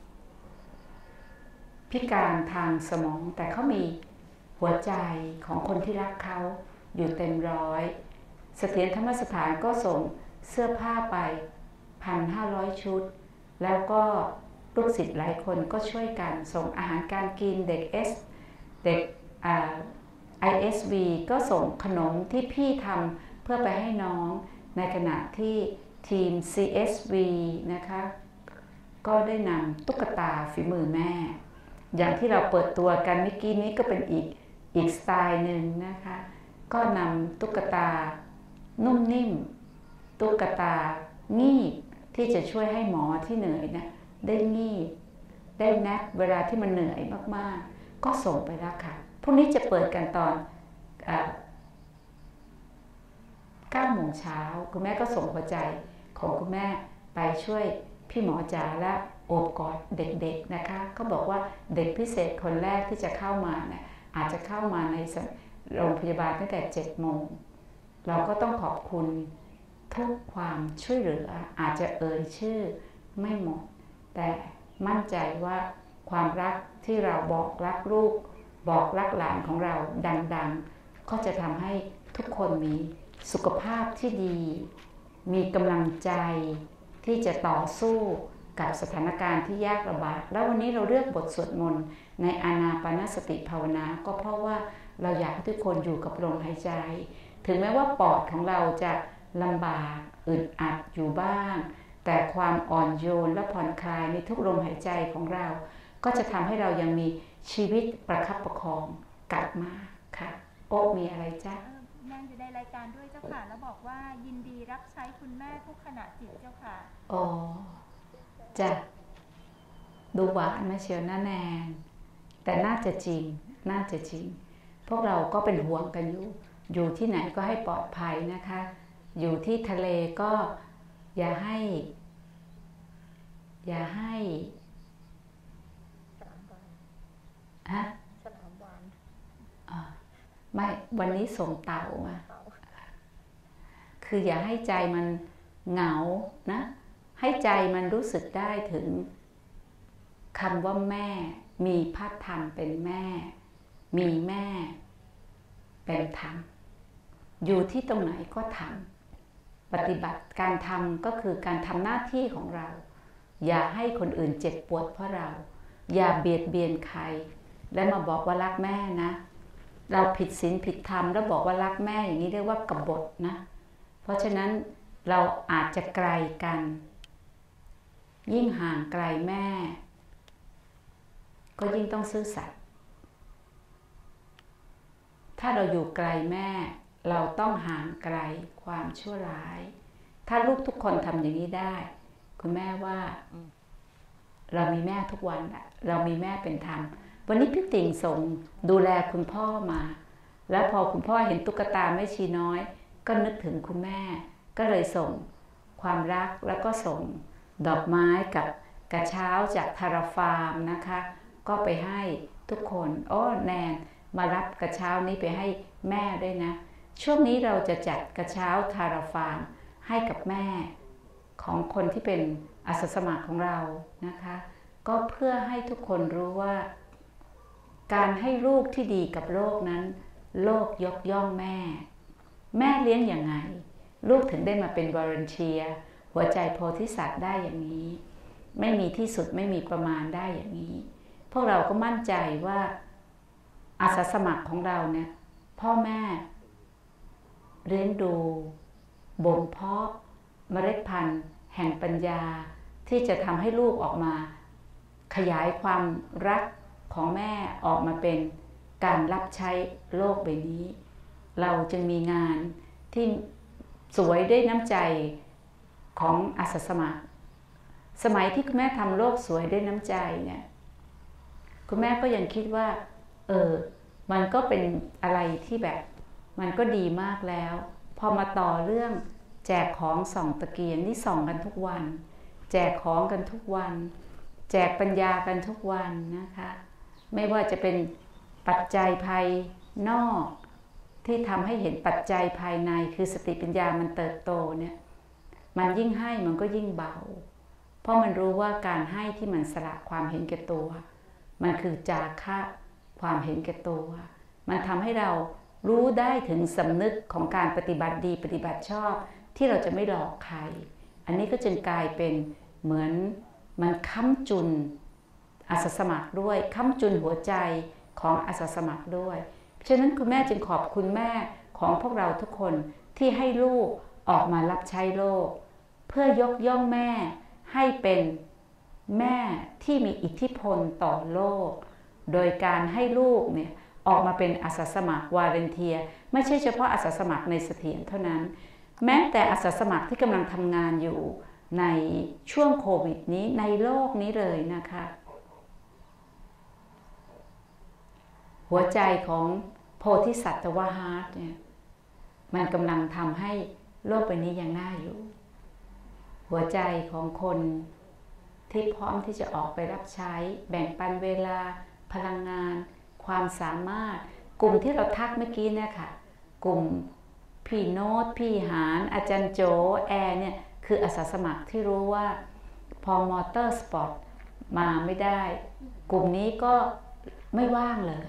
พิการทางสมองแต่เขามีหัวใจของคนที่รักเขาอยู่เต็มร้อยเสถียรธรรมสถานก็ส่งเสื้อผ้าไป 1,500 ชุดแล้วก็ลูกศิษย์หลายคนก็ช่วยกันส่งอาหารการกินเด็กISV ก็ส่งขนมที่พี่ทำเพื่อไปให้น้องในขณะที่ทีม CSV นะคะก็ได้นำตุ๊กตาฝีมือแม่อย่างที่เราเปิดตัวกันเมื่อกี้นี้ก็เป็นอีกสไตล์หนึ่งนะคะก็นำตุ๊กตานุ่มนิ่มตุ๊กตางีบที่จะช่วยให้หมอที่เหนื่อยนะได้งีบได้แนปเวลาที่มันเหนื่อยมากๆก็ส่งไปแล้วค่ะพรุ่งนี้จะเปิดกันตอน9 โมงเช้าคุณแม่ก็ส่งหัวใจของคุณแม่ไปช่วยพี่หมอจ๋าและโอบกอดเด็กๆนะคะก็บอกว่าเด็กพิเศษคนแรกที่จะเข้ามาเนี่ยอาจจะเข้ามาในโรงพยาบาลตั้งแต่ 7 โมงเราก็ต้องขอบคุณทุกความช่วยเหลืออาจจะเอ่ยชื่อไม่หมดแต่มั่นใจว่าความรักที่เราบอกรักลูกบอกรักหลานของเราดังๆก็จะทำให้ทุกคนมีสุขภาพที่ดีมีกำลังใจที่จะต่อสู้กับสถานการณ์ที่ยากลำบากแล้ววันนี้เราเลือกบทสวดมนต์ในอานาปานสติภาวนาก็เพราะว่าเราอยากให้ทุกคนอยู่กับลมหายใจถึงแม้ว่าปอดของเราจะลำบากอึดอัดอยู่บ้างแต่ความอ่อนโยนและผ่อนคลายในทุกลมหายใจของเราก็จะทำให้เรายังมีชีวิตประคับประคองกลับมาค่ะโอ๊มีอะไรจ๊ะแม่อยู่ในรายการด้วยเจ้าค่ะแล้วบอกว่ายินดีรับใช้คุณแม่ทุกขณะจิตเจ้าค่ะอ๋อจ้ะดูหวานมาเชียวนะแนนแต่น่าจะจริงพวกเราก็เป็นห่วงกันอยู่ที่ไหนก็ให้ปลอดภัยนะคะอยู่ที่ทะเลก็อย่าให้ฮะไม่วันนี้ส่งเต่ามาคืออย่าให้ใจมันเหงานะให้ใจมันรู้สึกได้ถึงคำว่าแม่มีพระธรรมเป็นแม่มีแม่เป็นธรรมอยู่ที่ตรงไหนก็ทำปฏิบัติการทำก็คือการทำหน้าที่ของเราอย่าให้คนอื่นเจ็บปวดเพราะเราอย่าเบียดเบียนใครและมาบอกว่ารักแม่นะเราผิดศีลผิดธรรมแล้วบอกว่ารักแม่อย่างนี้เรียกว่ากบฏนะเพราะฉะนั้นเราอาจจะไกลกันยิ่งห่างไกลแม่ก็ยิ่งต้องซื่อสัตย์ถ้าเราอยู่ไกลแม่เราต้องห่างไกลความชั่วร้ายถ้าลูกทุกคนทำอย่างนี้ได้คุณแม่ว่าเรามีแม่ทุกวันเรามีแม่เป็นธรรมวันนี้พี่ติ่งส่งดูแลคุณพ่อมาแล้วพอคุณพ่อเห็นตุ๊กตาแม่ชีน้อยก็นึกถึงคุณแม่ก็เลยส่งความรักแล้วก็ส่งดอกไม้กับกระเช้าจากทาราฟาร์มนะคะก็ไปให้ทุกคนแนนมารับกระเช้านี้ไปให้แม่ด้วยนะช่วงนี้เราจะจัดกระเช้าทาราฟาร์มให้กับแม่ของคนที่เป็นอาสาสมัครของเรานะคะก็เพื่อให้ทุกคนรู้ว่าการให้ลูกที่ดีกับโลกนั้นโลกยกย่องแม่เลี้ยงอย่างไงลูกถึงได้มาเป็นวอลันเทียร์หัวใจโพธิสัตว์ได้อย่างนี้ไม่มีที่สุดไม่มีประมาณได้อย่างนี้พวกเราก็มั่นใจว่าอาสาสมัครของเราเนี่ยพ่อแม่เลี้ยงดูบ่มเพาะเมล็ดพันธุ์แห่งปัญญาที่จะทำให้ลูกออกมาขยายความรักของแม่ออกมาเป็นการรับใช้โลกใบนี้เราจึงมีงานที่สวยด้วยน้ำใจของอาสาสมัครสมัยที่คุณแม่ทำโลกสวยด้วยน้ำใจเนี่ยคุณแม่ก็ยังคิดว่ามันก็เป็นอะไรที่แบบมันก็ดีมากแล้วพอมาต่อเรื่องแจกของส่องตะเกียงนี่ส่องกันทุกวันแจกของกันทุกวันแจกปัญญากันทุกวันนะคะไม่ว่าจะเป็นปัจจัยภายนอกที่ทำให้เห็นปัจจัยภายในคือสติปัญญามันเติบโตเนี่ยมันยิ่งให้มันก็ยิ่งเบาเพราะมันรู้ว่าการให้ที่มันสละความเห็นแก่ตัวมันคือจาคะความเห็นแก่ตัวมันทำให้เรารู้ได้ถึงสำนึกของการปฏิบัติดีปฏิบัติชอบที่เราจะไม่หลอกใครอันนี้ก็จึงกลายเป็นเหมือนมันค้ำจุนอาสาสมัครด้วยค้ำจุนหัวใจของอาสาสมัครด้วยฉะนั้นคุณแม่จึงขอบคุณแม่ของพวกเราทุกคนที่ให้ลูกออกมารับใช้โลกเพื่อยกย่องแม่ให้เป็นแม่ที่มีอิทธิพลต่อโลกโดยการให้ลูกเนี่ยออกมาเป็นอาสาสมัครวอลันเทียร์ไม่ใช่เฉพาะอาสาสมัครในเสถียรเท่านั้นแม้แต่อาสาสมัครที่กำลังทำงานอยู่ในช่วงโควิดนี้ในโลกนี้เลยนะคะหัวใจของโพธิสัตวฮาร์ทเนี่ยมันกำลังทำให้โลกใบนี้ยังน่าอยู่หัวใจของคนที่พร้อมที่จะออกไปรับใช้แบ่งปันเวลาพลังงานความสามารถกลุ่มที่เราทักเมื่อกี้เนี่ยค่ะกลุ่มพี่โน้ตพี่หานอาจารย์โจแอร์เนี่ยคืออาสาสมัครที่รู้ว่าพอมอเตอร์สปอร์ตมาไม่ได้กลุ่มนี้ก็ไม่ว่างเลย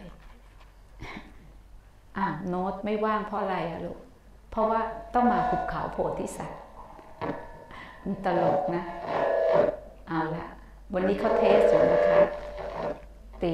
โน้ตไม่ว่างเพราะอะไรลูกเพราะว่าต้องมาหุบเขาโพธิสัตว์มันตลกนะเอาละวันนี้เขาเทสอยู่นะคะตี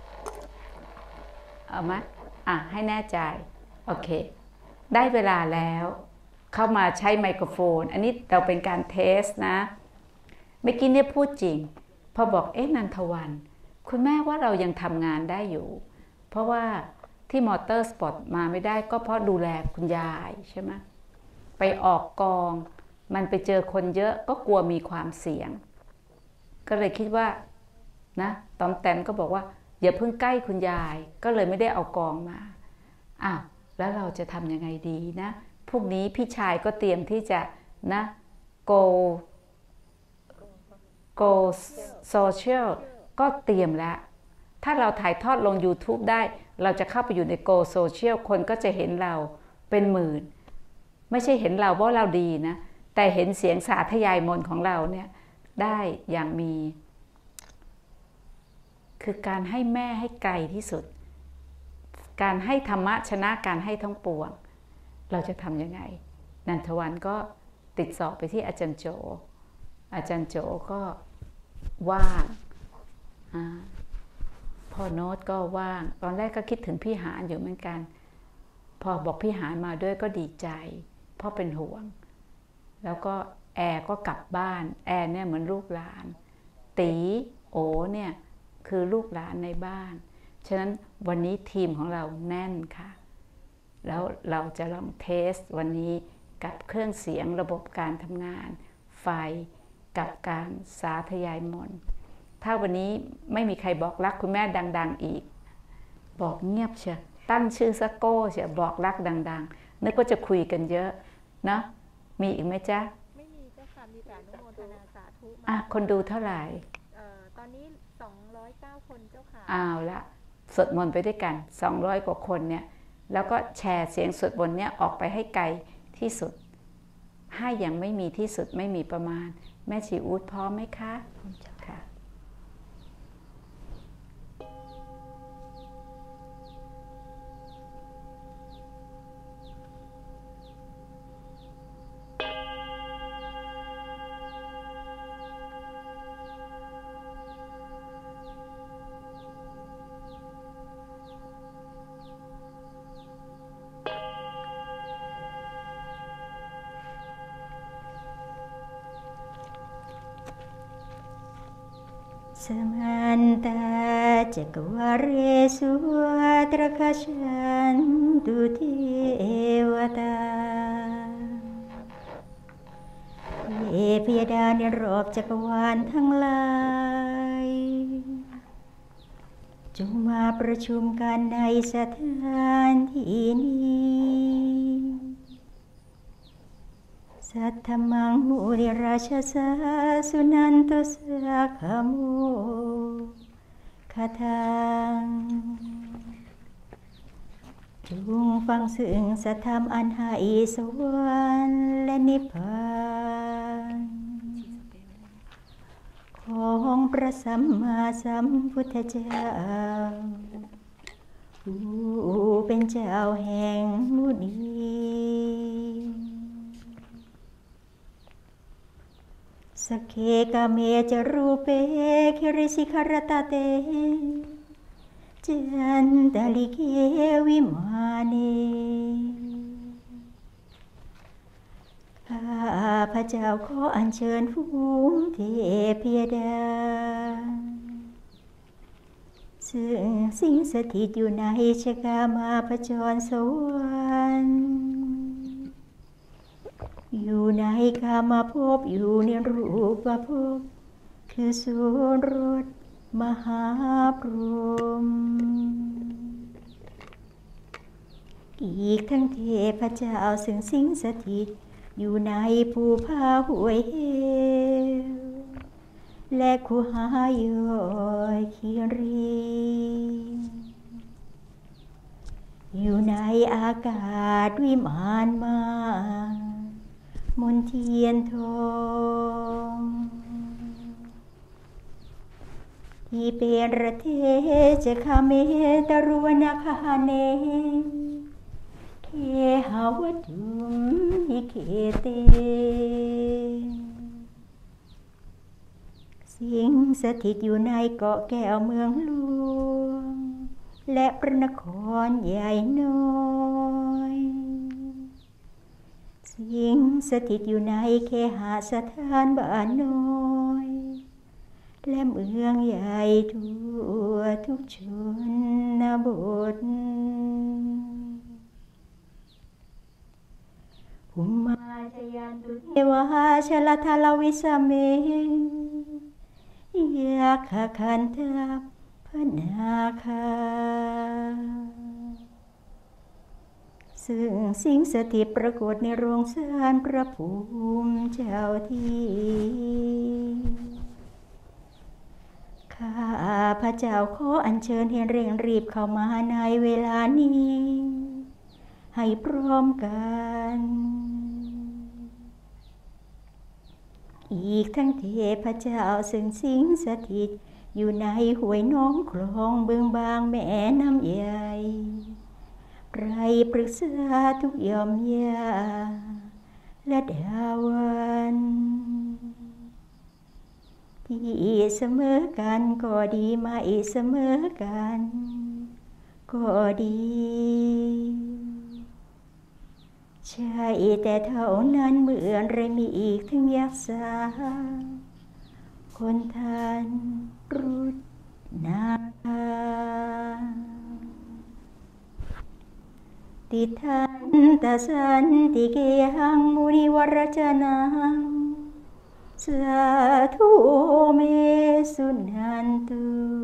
เอาไหมให้แน่ใจโอเคได้เวลาแล้วเข้ามาใช้ไมโครโฟนอันนี้เราเป็นการเทสนะเมื่อกี้เนี่ยพูดจริงพอบอกนันทวันคุณแม่ว่าเรายังทำงานได้อยู่เพราะว่าที่มอเตอร์สปอร์ตมาไม่ได้ก็เพราะดูแลคุณยายใช่ไหมไปออกกองมันไปเจอคนเยอะก็กลัวมีความเสี่ยงก็เลยคิดว่านะตอมแตมก็บอกว่าอย่าเพิ่งใกล้คุณยายก็เลยไม่ได้เอากองมาแล้วเราจะทำยังไงดีนะพวกนี้พี่ชายก็เตรียมที่จะนะ go social ก็เตรียมแล้วถ้าเราถ่ายทอดลง YouTube ได้เราจะเข้าไปอยู่ใน go social คนก็จะเห็นเราเป็นหมื่นไม่ใช่เห็นเราเพราะเราดีนะแต่เห็นเสียงสาธยายมนของเราเนี่ยได้อย่างมีคือการให้แม่ให้ไกลที่สุดการให้ธรรมะชนะการให้ทั้งปวงเราจะทำยังไงนันทวันก็ติดสอบไปที่อาจารย์โจก็ว่างพ่อโน้ตก็ว่างตอนแรกก็คิดถึงพี่หานอยู่เหมือนกันพอบอกพี่หานมาด้วยก็ดีใจเพราะเป็นห่วงแล้วก็แอร์ก็กลับบ้านแอร์เนี่ยเหมือนลูกหลานตีโอเนี่ยคือลูกหลานในบ้านฉะนั้นวันนี้ทีมของเราแน่นค่ะแล้วเราจะลองเทสวันนี้กับเครื่องเสียงระบบการทำงานไฟกับการสาธยายมนต์ถ้าวันนี้ไม่มีใครบอกรักคุณแม่ดังๆอีกบอกเงียบเชียวตั้งชื่อซักโก้เชียวบอกรักดังๆนึกว่าจะคุยกันเยอะเนาะมีอีกไหมจ๊ะไม่มีเจ้าค่ะมีแต่อนุโมทนาสาธุคนดูเท่าไหร่ตอนนี้209คนเจ้าค่ะเอาละสวดมนต์ไปด้วยกัน200กว่าคนเนี่ยแล้วก็แชร์เสียงสวดมนต์เนี่ยออกไปให้ไกลที่สุดให้อย่างไม่มีที่สุดไม่มีประมาณแม่ชีอู๊ดพร้อมไหมคะค่ะ Samanta Chakvaresu Trakashantu Devata พยดาในรอบจักรวาลทั้งหลายจงมาประชุมกันในสถานที่นี้สัทธมังมุนิราชสาสุนันตุสาขโมคาทังจงฟังซึ่งสัทธรรมอันหาสวรรค์และนิพพานของพระสัมมาสัมพุทธเจ้าผู้เป็นเจ้าแห่งมุนีสเคกาเมจรูเปคิริสิคารตาเตจันตาลิเกวิมาเนข้าพระเจ้าขออัญเชิญฝูงเทพยดาซึ่งสิงสถิตอยู่ในชกามาพจรสวรรค์อยู่ในกามภพอยู่ในรูปภพคือสุรสมหาพรหมอีกทั้งเทพเจ้าซึ่งสิงสถิตอยู่ในภูผาห้วยเหวและคูหายอยคีรีอยู่ในอากาศวิมานมามนเทียนทองที่เป็นระเทเจคาเมตรุวนาคาเนเคหาวัตุมิเคเตสิงสถิตอยู่ในเกาะแก้วเมืองหลวงและพระนครใหญ่น้อยสิงสถิตอยู่ในเคหสถานบ้านน้อยและเมืองใหญ่ทั่วทุกชนบทภูมาชยันตุเทวาชลทาลวิสเมยาคคันทาพนาคาซึ่งสิงสถิตปรากฏในโรงศาลพระภูมิเจ้าที่ข้าพระเจ้าขออัญเชิญให้เร่งรีบเข้ามาในเวลานี้ให้พร้อมกันอีกทั้งเทพเจ้าซึ่งสิงสถิตอยู่ในห้วยน้องคลองบึงบางแม่น้ำใหญ่ไรปรึกษาทุกยอมยาและดาวันที่เสมอกันก็ดีไม่เสมอกันก็ดีใช่แต่เท่านั้นเหมือนไรมีอีกถึงยักษ์สาคนทันรุดนาคาติทันตสันติเกหังมุนิวรจนังสาธุเมสุนันตุ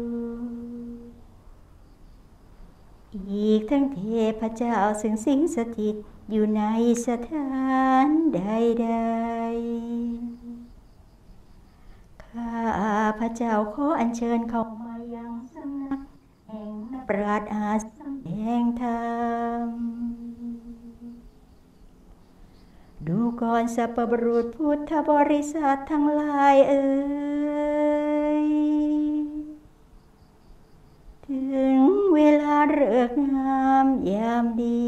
อีกทั้งเทพเจ้าซึ่งสิงสถิตอยู่ในสถานใดๆข้าพระเจ้าขออัญเชิญเข้ามายังสำนักแห่งปราชญ์อาสมแห่งธรรมดูก่อนสัพพบุรุษพุทธบริษัททั้งหลายเอ่ยถึงเวลาฤกษ์งามยามดี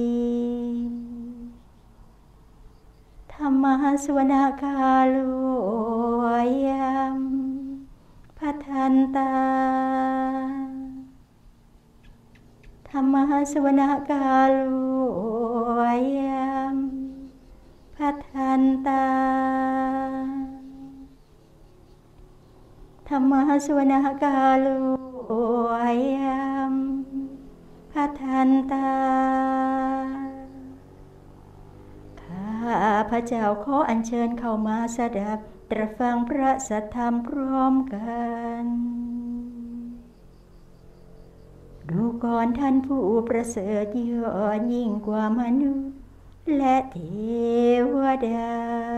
ธรรมสวนกาโลยามพัทันตาธรรมสวนกาโลยามพัทันตาธรรมสวนกาโลยามพัทันตาข้าพระเจ้าขออัญเชิญเข้ามาสดับตรับฟังพระสัทธรรมพร้อมกันดูก่อนท่านผู้ประเสริฐยอดยิ่งกว่ามนุษย์และเทวดา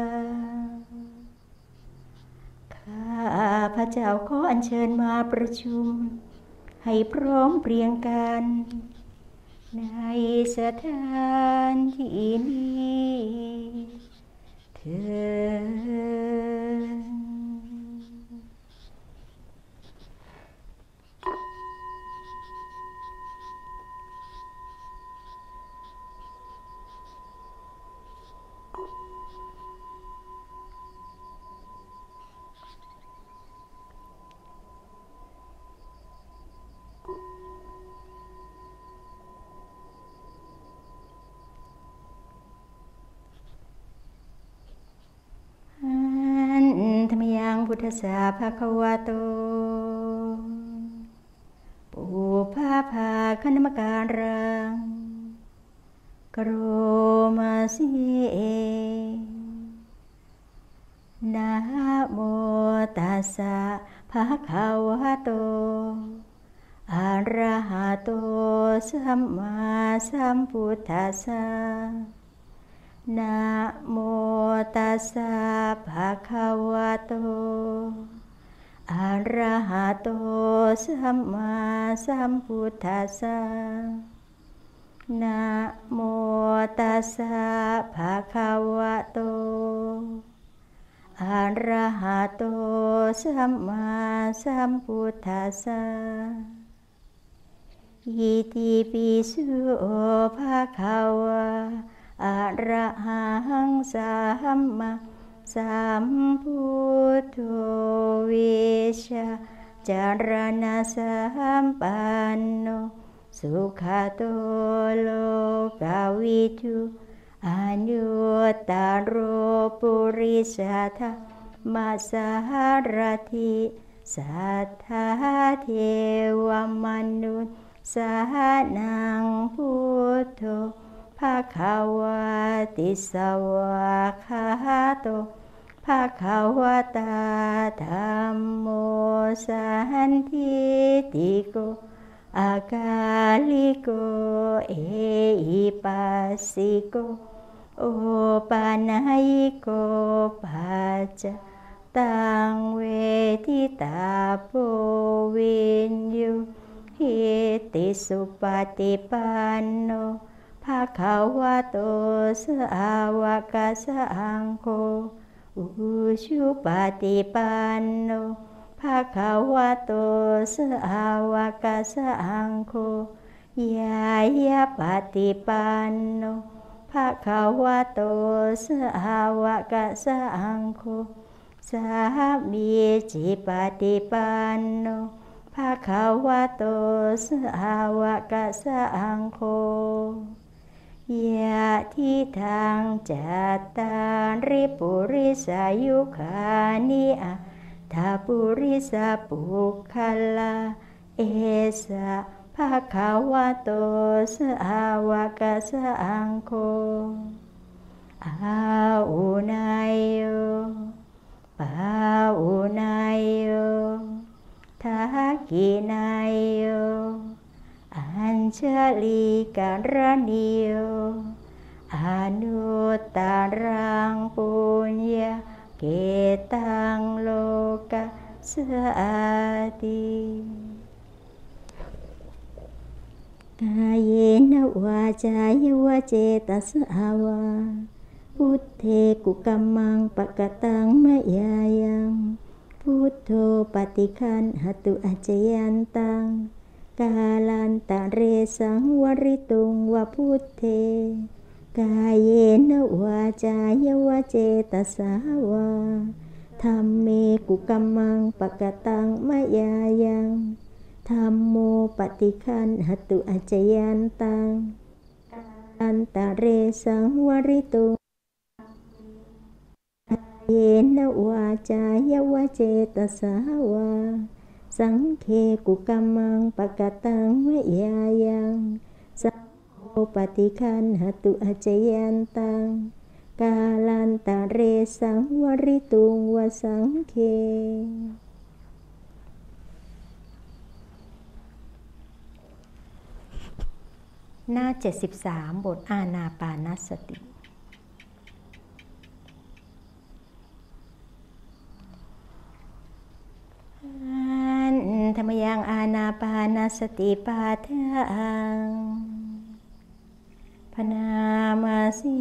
ข้าพระเจ้าขออัญเชิญมาประชุมให้พร้อมเพรียงกันในสถานที่นี้เถิดธรรมยังพุทธสาภควโตปุพาภาคณมการังกโรมาสิเอนะโมตัสสะภะคะวะโตอะระหะโตสัมมาสัมพุทธัสสะนะโมตัสสะภะคะวะโตอะระหะโตสัมมาสัมพุทธัสสะนะโมตัสสะภะคะวะโตอะระหะโตสัมมาสัมพุทธัสสะอิติปิโสภะคะวะอะระหังสัมมาสัมพุทโธวิชชาจารณะสัมปันโนสุขโตโลกวิทูอนุตตโรปุริสธรรมสารถิสัทธาเทวมนุษย์สหนังพุทโธภะคะวะติสวะคาโตภะคะวะตาธัมโมสันทิติโกอากาลิโกเอหิปัสสิโกโอปานัยโกปัจจตังเวทิตาโพวินยูหิติสุปฏิปันโนภะคะวะโตสาวกสังโฆอุชุปฏิปันโนภะคะวะโตสาวกสังโฆยายาปฏิปันโนภะคะวะโตสาวกสังโฆสามีจิปฏิปันโนภะคะวะโตสาวกสังโฆยะทิทางจัตตาริปุริสายุขานิอัตถปุริสปุคคลาเอสะภะคะวะโตสาวกสังโฆอาอุนายโยปาอุนายโยทักขินายโยอัญชลีการณิโยอนุตตรังปุญญาเกตังโลกัสสติกายเนวาจายวเจตสสาวาพุทเทกุกัมมังปะกตังมะยายังพุทโธปฏิคันหตุอาจยันตังกาลันตะเรสังวริตุงวะพุทเทกายเยนะวาจายวะเจตสาวาธัมเมกุกัมมังปะกตังมะยายังธัมโมปฏิคันหตุอาจยันตังอันตะเรสังวริตุงเยนะวาจายวะเจตสาวาสังเคกุกัมมังปะกตังมะยายังสังโฆปฏิคันหตุอาจยันตังกาลันตะเรสังวริตุงวสังเคหน้า73บทอานาปานสติธรรมยังอานาปานสติปาทังพนามาสี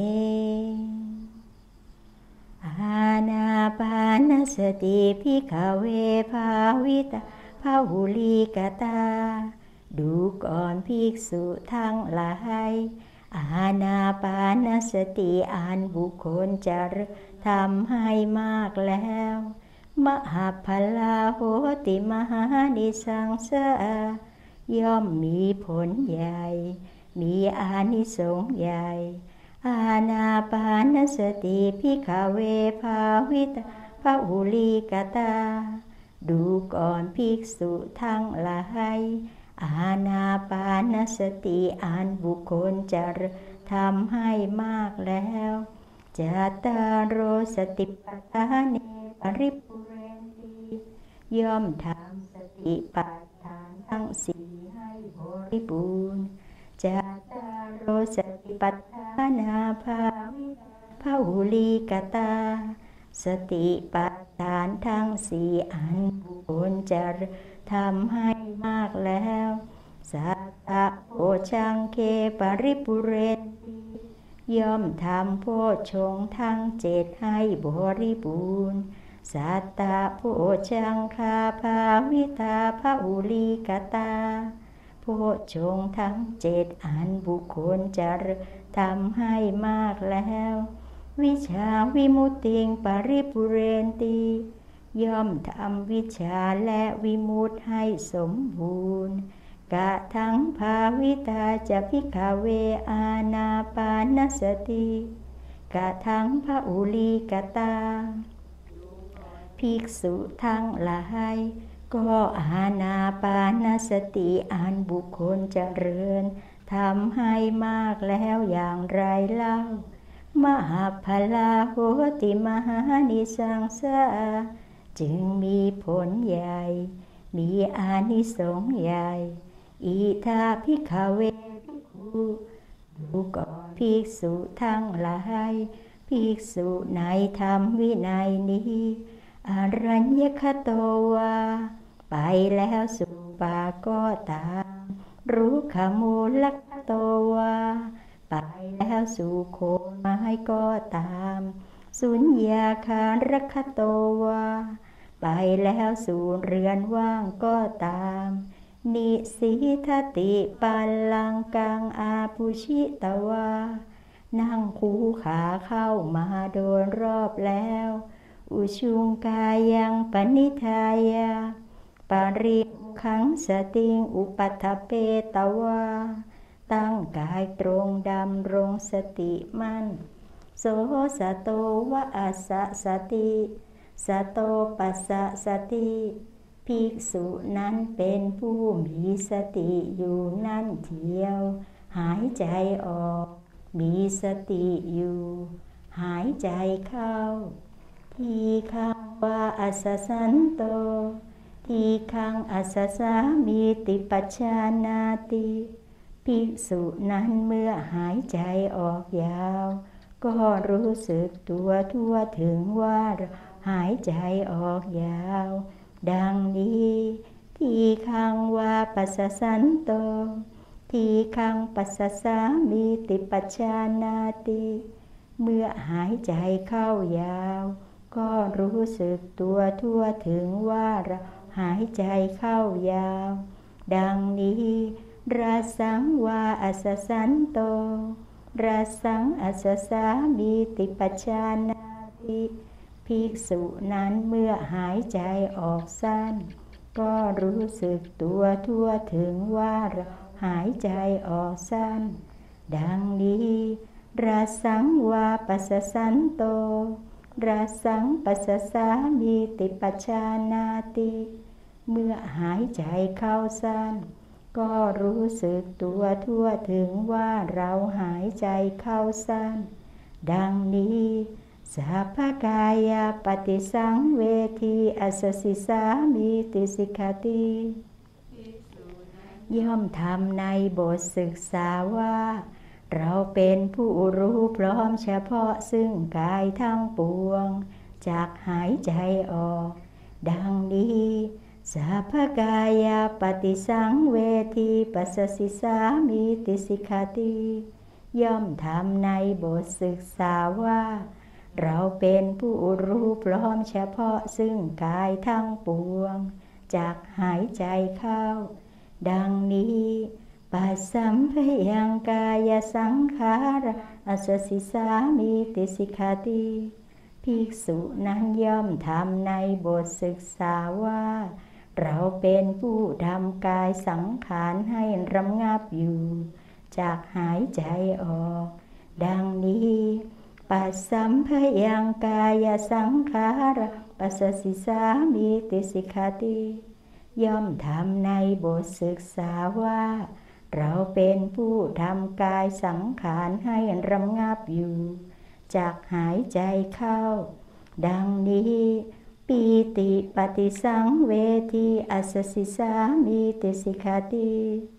อานาปานสติภิกขเวภาวิตาภาหุลีกตาดูก่อนภิกษุทั้งหลายอานาปานสติอันบุคคลจะทำให้มากแล้วมหาพลาโหติมหานิสังสะย่อมมีผลใหญ่มีอานิสงส์ใหญ่อานาปานสติภิกขเวภาวิตาภาหุลีกตาดูก่อนภิกษุทั้งหลายอานาปานสติอันบุคคลจะทำให้มากแล้วจัตตารโรสติปัฏฐานิปริปุเรนติย่อมทำสติปัฏฐานทั้งสี่ให้บริบูรณ์จัตตารโรสติปัฏฐานาภาวิตาภาหุลีกตาสติปัฏฐานทั้งสี่อันบุคคลจะทำให้มากแล้วสัตตะโพชังเคปริปุเรนติย่อมทำโพชฌงค์ทั้งเจ็ดให้บริบูรณ์สัตตะโพชังคาภาวิตาภาหุลีกตาโพชฌงค์ทั้งเจ็ดอันบุคคลจะทำให้มากแล้ววิชาวิมุตติงปริปุเรนติย่อมทำวิชาและวิมุตติให้สมบูรณ์กะทังภาวิตาจะภิกขเวอานาปานสติกะทังภาหุลีกตาภิกษุทั้งหลายก็อานาปานสติอันบุคคลเจริญทำให้มากแล้วอย่างไรเล่ามหาพลาโหติมหานิสังสะจึงมีผลใหญ่มีอานิสงส์ใหญ่อิทาภิกขเวภิกขุดูก่อนภิกษุทั้งหลายภิกษุในธรรมวินัยนี้อรัญญคโตวาไปแล้วสู่ป่าก็ตามรุกขมูลคโตวาไปแล้วสู่โคนไม้ก็ตามสุญญาคารคโตวาไปแล้วสู่เรือนว่างก็ตามนิสิทติปัลลังกังอาภูชิตวานั่งคูขาเข้ามาโดนรอบแล้วอุชุงกายังปณิทายาปริขังสติงอุปัฏฐเปตวาตั้งกายตรงดำรงสติมั่นโสสโตวะอาสะสติสโตปัสสะสติภิกษุนั้นเป็นผู้มีสติอยู่นั่นเทียวหายใจออกมีสติอยู่หายใจเข้าทีฆวาอัสสสันโตทีฆังอัสสสามีติปัจจานาติภิกษุนั้นเมื่อหายใจออกยาวก็รู้สึกตัวทั่วถึงว่าหายใจออกยาวดังนี้ทีฆังวาปัสสสันโตทีฆังปัสสสามีติปัจจานาติเมื่อหายใจเข้ายาวก็รู้สึกตัวทั่วถึงว่าเราหายใจเข้ายาวดังนี้ราสังวาอัสสันโตราสังอัสสามีติปัจจานาติภิกษุนั้นเมื่อหายใจออกสั้นก็รู้สึกตัวทั่วถึงว่าเราหายใจออกสั้นดังนี้ราสังวาปัสสสันโตราสังปัสสสามีติปัจจานาติเมื่อหายใจเข้าสั้นก็รู้สึกตัวทั่วถึงว่าเราหายใจเข้าสั้นดังนี้สัพพกายปฏิสังเวทีอัสสสิสามีติสิกขติย่อมทำในบทศึกษาว่าเราเป็นผู้รู้พร้อมเฉพาะซึ่งกายทั้งปวงจากหายใจออกดังนี้สัพพกายปฏิสังเวทีปัสสสิสามีติสิกขติย่อมทำในบทศึกษาว่าเราเป็นผู้รู้พร้อมเฉพาะซึ่งกายทั้งปวงจากหายใจเข้าดังนี้ปัสสัมภยังกายสังขารอัสสสิสามีติสิกขติภิกษุนั้นย่อมทำในบทศึกษาว่าเราเป็นผู้ทำกายสังขารให้ระงับอยู่จากหายใจออกดังนี้ปัสสัมภยังกายสังขารปัสสสิสามีติสิกขติย่อมทำในบทศึกษาว่าเราเป็นผู้ทำกายสังขารให้ระงับอยู่จากหายใจเข้าดังนี้ปีติปฏิสังเวทีอัสสสิสามีติสิกขติ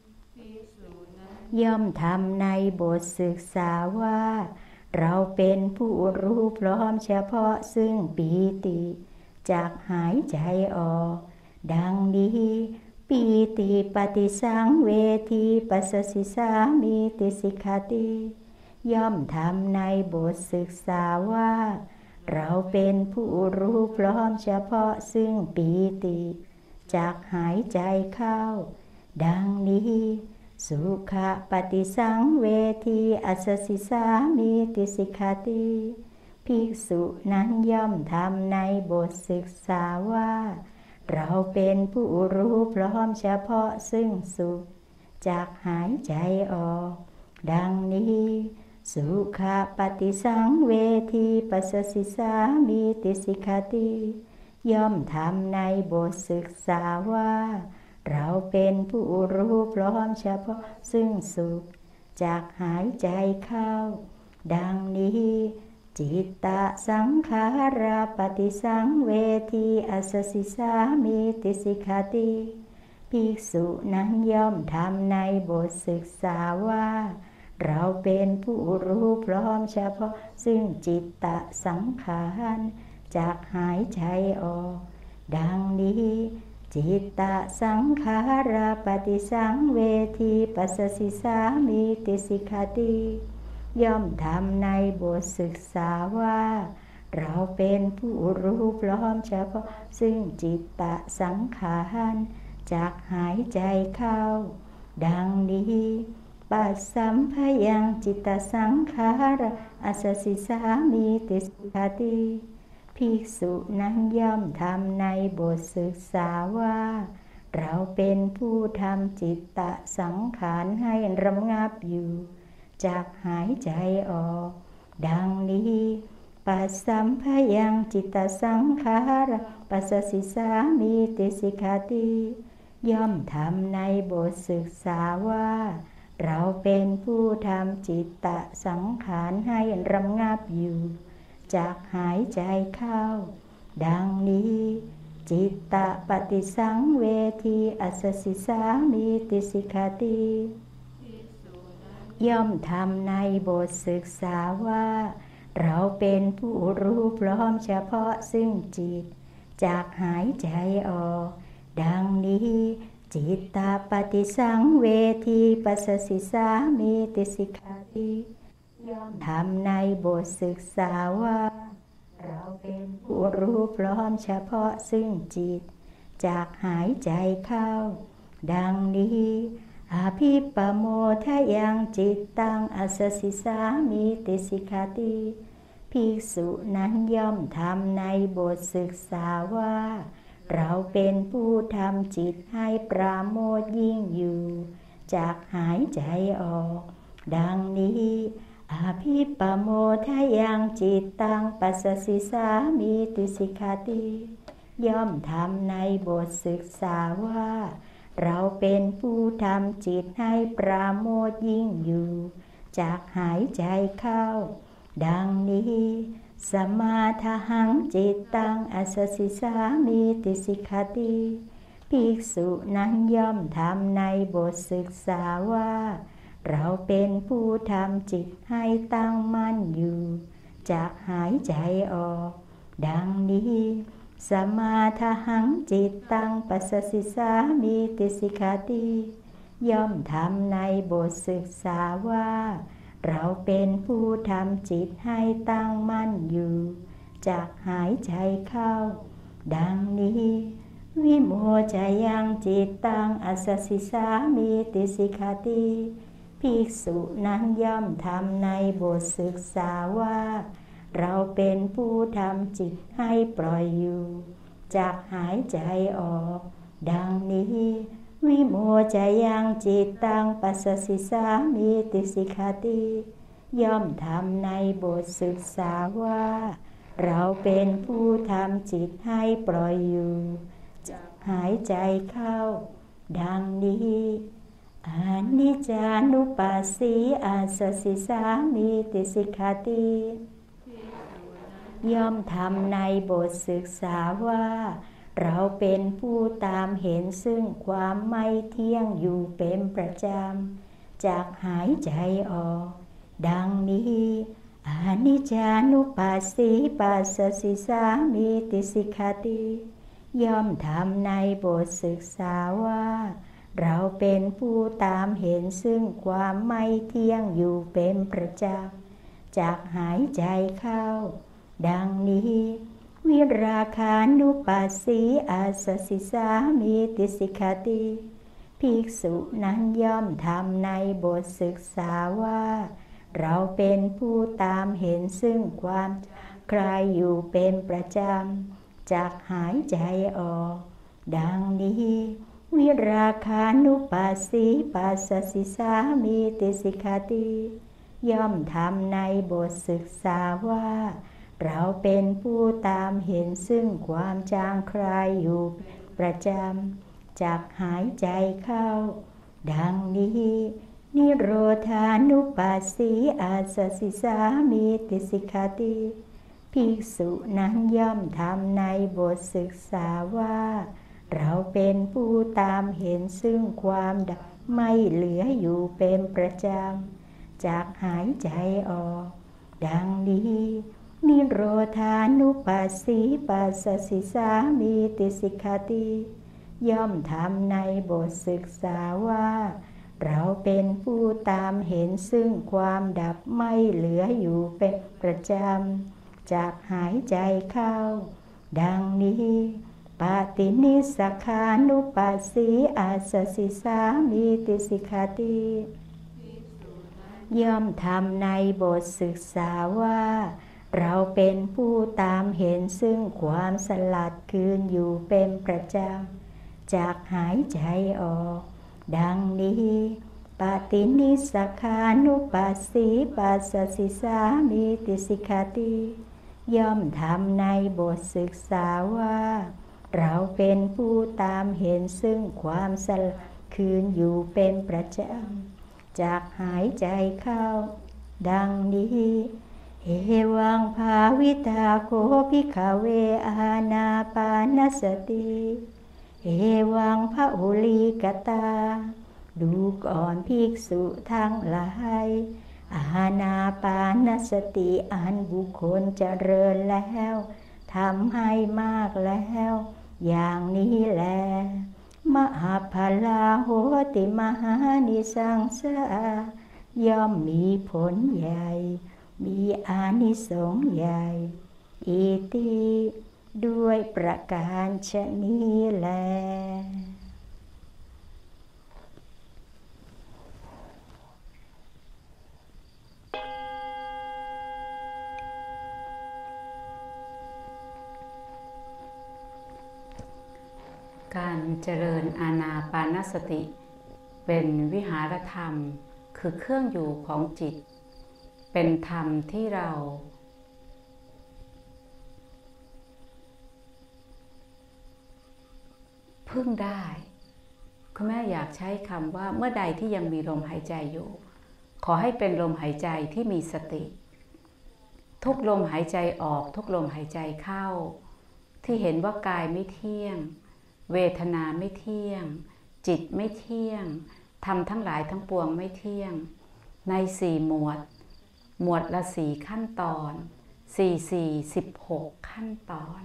ย่อมทำในบทศึกษาว่าเราเป็นผู้รู้พร้อมเฉพาะซึ่งปีติจากหายใจออกดังนี้ปีติปฏิสังเวทีปัสสสิสามีติสิกขติย่อมทำในบทศึกษาว่าเราเป็นผู้รู้พร้อมเฉพาะซึ่งปีติจากหายใจเข้าดังนี้สุขปฏิสังเวทีอัสสสิสามีติสิกขติภิกษุนั้นย่อมทำในบทศึกษาว่าเราเป็นผู้รู้พร้อมเฉพาะซึ่งสุขจากหายใจออกดังนี้สุขปฏิสังเวทีปัสสสิสามีติสิกขติย่อมทำในบทศึกษาว่าเราเป็นผู้รู้พร้อมเฉพาะซึ่งสุขจากหายใจเข้าดังนี้จิตตสังขาราปฏิสังเวทีอัสสสิสามีติสิกขติภิกษุนั้นย่อมทำในบทศึกษาว่าเราเป็นผู้รู้พร้อมเฉพาะซึ่งจิตตสังขารจากหายใจออกดังนี้จิตตสังขาราปฏิสังเวทีปัสสสิสามีติสิกขติย่อมทำในบทศึกษาว่าเราเป็นผู้รู้พร้อมเฉพาะซึ่งจิตตสังขารจากหายใจเข้าดังนี้ปัสสัมภยังจิตตสังขารอัสสสิสามีติสิกขติภิกษุนั้นย่อมทำในบทศึกษาว่าเราเป็นผู้ทำจิตตสังขารให้ระงับอยู่จากหายใจออกดังนี้ปัสสัมภยังจิตตสังขารปัสสสิสามีติสิกขติย่อมทำในบทศึกษาว่าเราเป็นผู้ทำจิตตสังขารให้ระงับอยู่จากหายใจเข้าดังนี้จิตตปฏิสังเวทีอัสสสิสามีติสิกขติย่อมทำในบทศึกษาว่าเราเป็นผู้รู้พร้อมเฉพาะซึ่งจิตจากหายใจออกดังนี้จิตตปฏิสังเวทีปัสสสิสามีติสิกขติทำในบทศึกษาว่าเราเป็นผู้รู้พร้อมเฉพาะซึ่งจิตจากหายใจเข้าดังนี้อภิปโมทะยังจิตตังอัสสสิสามิติสิกขาติภิกษุนั้นย่อมทำในบทศึกษาว่าเราเป็นผู้ทำจิตให้ปราโมทย์ยิ่งอยู่จากหายใจออกดังนี้อภิปโมทะยังจิตตังปัสสสิสามิติสิกขาติย่อมทำในบทศึกษาว่าเราเป็นผู้ทำจิตให้ปราโมทย์ยิ่งอยู่จากหายใจเข้าดังนี้สมาทหังจิตตังอัสสสิสามิติสิกขาติภิกษุนั้นย่อมทำในบทศึกษาว่าเราเป็นผู้ทำจิตให้ตั้งมั่นอยู่จากหายใจออกดังนี้สมาทหังจิตตังปัสสสิสามิติสิกขาติย่อมทำในบทศึกษาว่าเราเป็นผู้ทำจิตให้ตั้งมั่นอยู่จากหายใจเข้าดังนี้วิโมจายังจิตตังอัสสสิสามิติสิกขาติภิกษุนั้นย่อมทำในบทศึกษาว่าเราเป็นผู้ทำจิตให้ปล่อยอยู่จากหายใจออกดังนี้วิโมจายังจิตตังปัสสสิสามิติสิกขาติย่อมทำในบทศึกษาว่าเราเป็นผู้ทำจิตให้ปล่อยอยู่จากหายใจเข้าดังนี้อนิจจานุปัสสีอัสสสิสามิติสิกขาติย่อมทำในบทศึกษาว่าเราเป็นผู้ตามเห็นซึ่งความไม่เที่ยงอยู่เป็นประจำจากหายใจออกดังนี้อนิจจานุปัสสีปัสสสิสามิติสิกขาติย่อมทำในบทศึกษาว่าเราเป็นผู้ตามเห็นซึ่งความไม่เที่ยงอยู่เป็นประจำจากหายใจเข้าดังนี้วิราคานุปัสสีอัสสสิสามิติสิกขาติภิกษุนั้นย่อมทำในบทศึกษาว่าเราเป็นผู้ตามเห็นซึ่งความคลายอยู่เป็นประจำจากหายใจออกดังนี้วิราคานุปัสสีปัสสสิสามิติสิกขาติย่อมทำในบทศึกษาว่าเราเป็นผู้ตามเห็นซึ่งความจางคลายอยู่ประจำจากหายใจเข้าดังนี้นิโรธานุปัสสีอัสสสิสามิติสิกขาติภิกษุนั้นย่อมทำในบทศึกษาว่าเราเป็นผู้ตามเห็นซึ่งความดับไม่เหลืออยู่เป็นประจำจากหายใจออกดังนี้นิโรธานุปัสสีปัสสสิสามิติสิกขาติย่อมทำในบทศึกษาว่าเราเป็นผู้ตามเห็นซึ่งความดับไม่เหลืออยู่เป็นประจำจากหายใจเข้าดังนี้ปฏินิสสคานุปัสสีอัสสสิสามิติสิกขาติย่อมทำในบทศึกษาว่าเราเป็นผู้ตามเห็นซึ่งความสลัดคืนอยู่เป็นประจำจากหายใจออกดังนี้ปฏินิสสคานุปัสสีปัสสสิสามิติสิกขาติย่อมทำในบทศึกษาว่าเราเป็นผู้ตามเห็นซึ่งความสลัดคืนอยู่เป็นประจำจากหายใจเข้าดังนี้เอวังภาวิตาโคภิกขเวอานาปานสติเอวังพระอุลีกตาดูก่อนภิกษุทั้งหลายอานาปานสติอันบุคคลเจริญแล้วทำให้มากแล้วอย่างนี้แลมหาภลาโหติมหานิสังสาย่อมมีผลใหญ่มีอานิสงส์ใหญ่อิติด้วยประการฉะนี้แลการเจริญอานาปานสติเป็นวิหารธรรมคือเครื่องอยู่ของจิตเป็นธรรมที่เราพึ่งได้คุณแม่อยากใช้คำว่าเมื่อใดที่ยังมีลมหายใจอยู่ขอให้เป็นลมหายใจที่มีสติทุกลมหายใจออกทุกลมหายใจเข้าที่เห็นว่ากายไม่เที่ยงเวทนาไม่เที่ยงจิตไม่เที่ยงธรรมทั้งหลายทั้งปวงไม่เที่ยงใน4 หมวดละ4 ขั้นตอน16 ขั้นตอน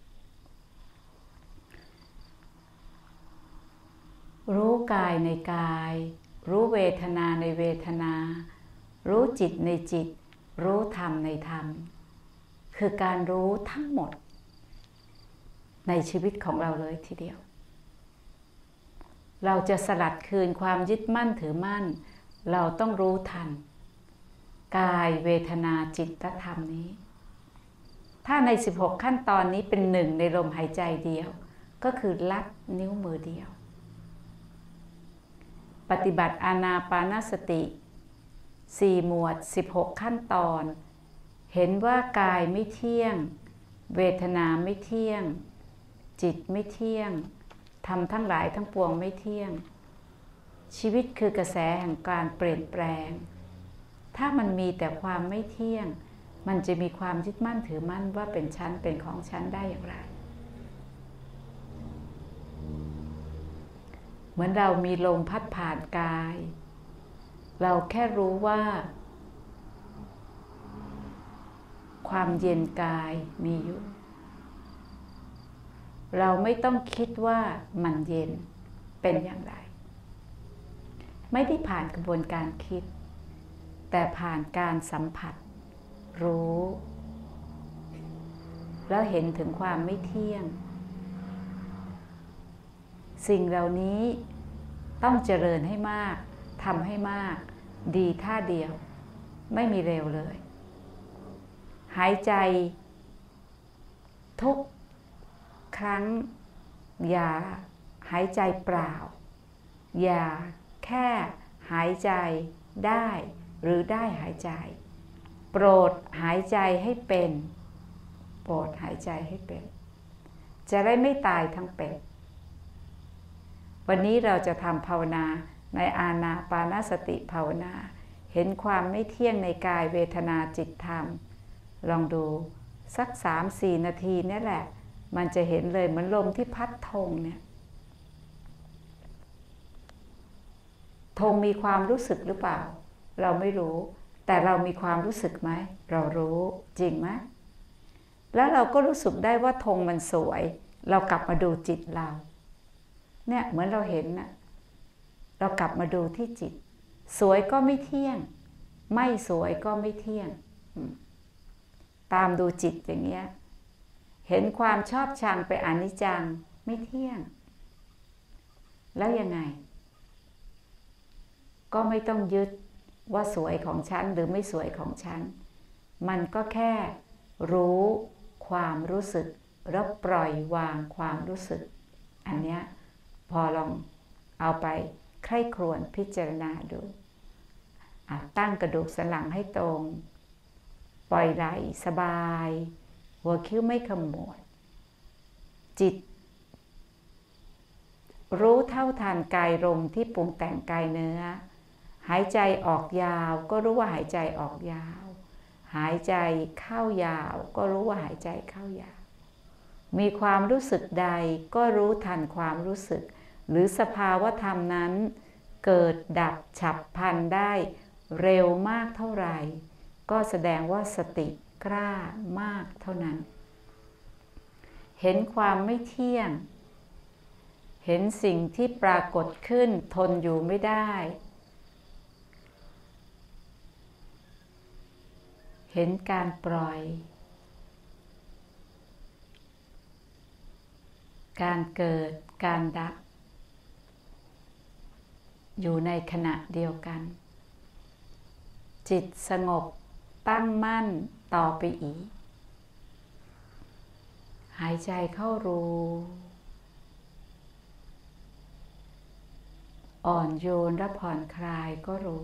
รู้กายในกายรู้เวทนาในเวทนารู้จิตในจิตรู้ธรรมในธรรมคือการรู้ทั้งหมดในชีวิตของเราเลยทีเดียวเราจะสลัดคืนความยึดมั่นถือมั่นเราต้องรู้ทันกายเวทนาจิตและธรรมนี้ถ้าใน16 ขั้นตอนนี้เป็น1ในลมหายใจเดียวก็คือลัดนิ้วมือเดียวปฏิบัติอานาปานสติ4 หมวด16 ขั้นตอนเห็นว่ากายไม่เที่ยงเวทนาไม่เที่ยงจิตไม่เที่ยงธรรมทั้งหลายทั้งปวงไม่เที่ยงชีวิตคือกระแสแห่งการเปลี่ยนแปลงถ้ามันมีแต่ความไม่เที่ยงมันจะมีความยึดมั่นถือมั่นว่าเป็นฉันเป็นของฉันได้อย่างไรเหมือนเรามีลมพัดผ่านกายเราแค่รู้ว่าความเย็นกายมีอยู่เราไม่ต้องคิดว่ามันเย็นเป็นอย่างไรไม่ได้ผ่านกระบวนการคิดแต่ผ่านการสัมผัสรู้แล้วเห็นถึงความไม่เที่ยงสิ่งเหล่านี้ต้องเจริญให้มากทำให้มากดีท่าเดียวไม่มีเร็วเลยหายใจทุกครั้งอย่าหายใจเปล่าอย่าแค่หายใจได้หรือได้หายใจโปรดหายใจให้เป็นโปรดหายใจให้เป็นจะได้ไม่ตายทั้งเป็นวันนี้เราจะทำภาวนาในอานาปานสติภาวนาเห็นความไม่เที่ยงในกายเวทนาจิตธรรมลองดูสัก 3-4 นาทีนี่แหละมันจะเห็นเลยเหมือนลมที่พัดธงเนี่ยธงมีความรู้สึกหรือเปล่าเราไม่รู้แต่เรามีความรู้สึกไหมเรารู้จริงไหมแล้วเราก็รู้สึกได้ว่าธงมันสวยเรากลับมาดูจิตเราเนี่ยเหมือนเราเห็นน่ะเรากลับมาดูที่จิตสวยก็ไม่เที่ยงไม่สวยก็ไม่เที่ยงตามดูจิตอย่างเงี้ยเห็นความชอบชังไปอนิจจังไม่เที่ยงแล้วยังไงก็ไม่ต้องยึดว่าสวยของฉันหรือไม่สวยของฉันมันก็แค่รู้ความรู้สึกแล้วปล่อยวางความรู้สึกอันเนี้ยพอลองเอาไปใคร่ครวญพิจารณาดูตั้งกระดูกสันหลังให้ตรงปล่อยไหล่สบายหัวคิ้วไม่ขมวดจิตรู้เท่าทันกายลมที่ปรุงแต่งกายเนื้อหายใจออกยาวก็รู้ว่าหายใจออกยาวหายใจเข้ายาวก็รู้ว่าหายใจเข้ายาวมีความรู้สึกใดก็รู้ทันความรู้สึกหรือสภาวะธรรมนั้นเกิดดับฉับพลันได้เร็วมากเท่าไหร่ก็แสดงว่าสติกล้ามากเท่านั้นเห็นความไม่เที่ยงเห็นสิ่งที่ปรากฏขึ้นทนอยู่ไม่ได้ห็นการปล่อย การเกิดการดับอยู่ในขณะเดียวกันจิตสงบตั้งมั่นต่อไปอีกหายใจเข้ารู้อ่อนโยนและผ่อนคลายก็รู้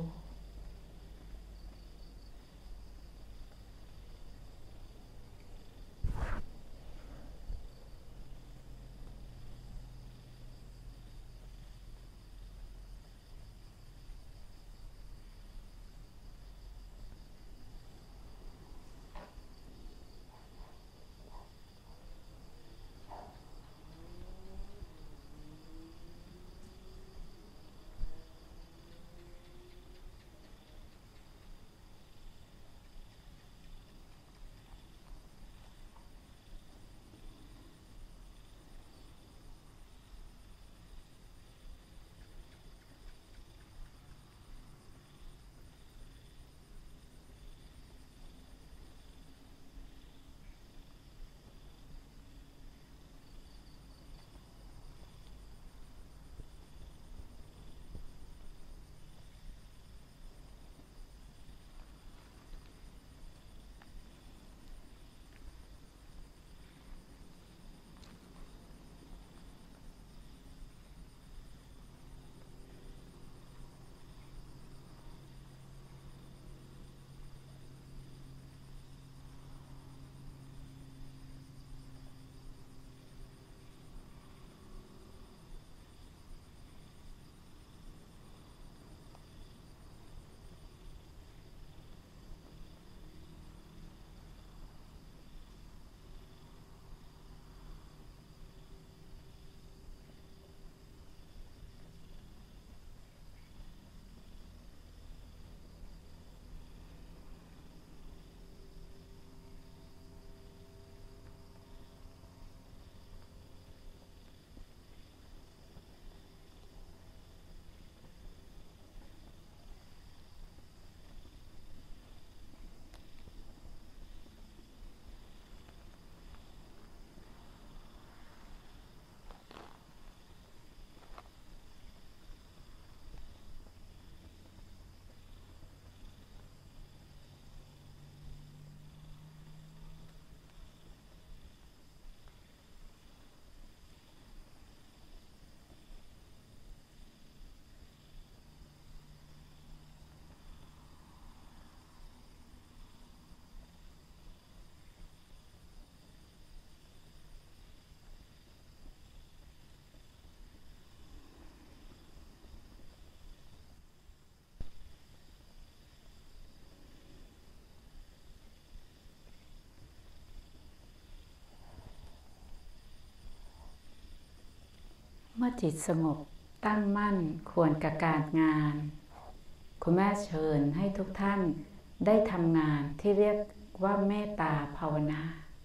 เมื่อจิตสงบตั้งมั่นควรกับการงานคุณแม่เชิญให้ทุกท่านได้ทำงานที่เรียกว่าเมตตาภาวนา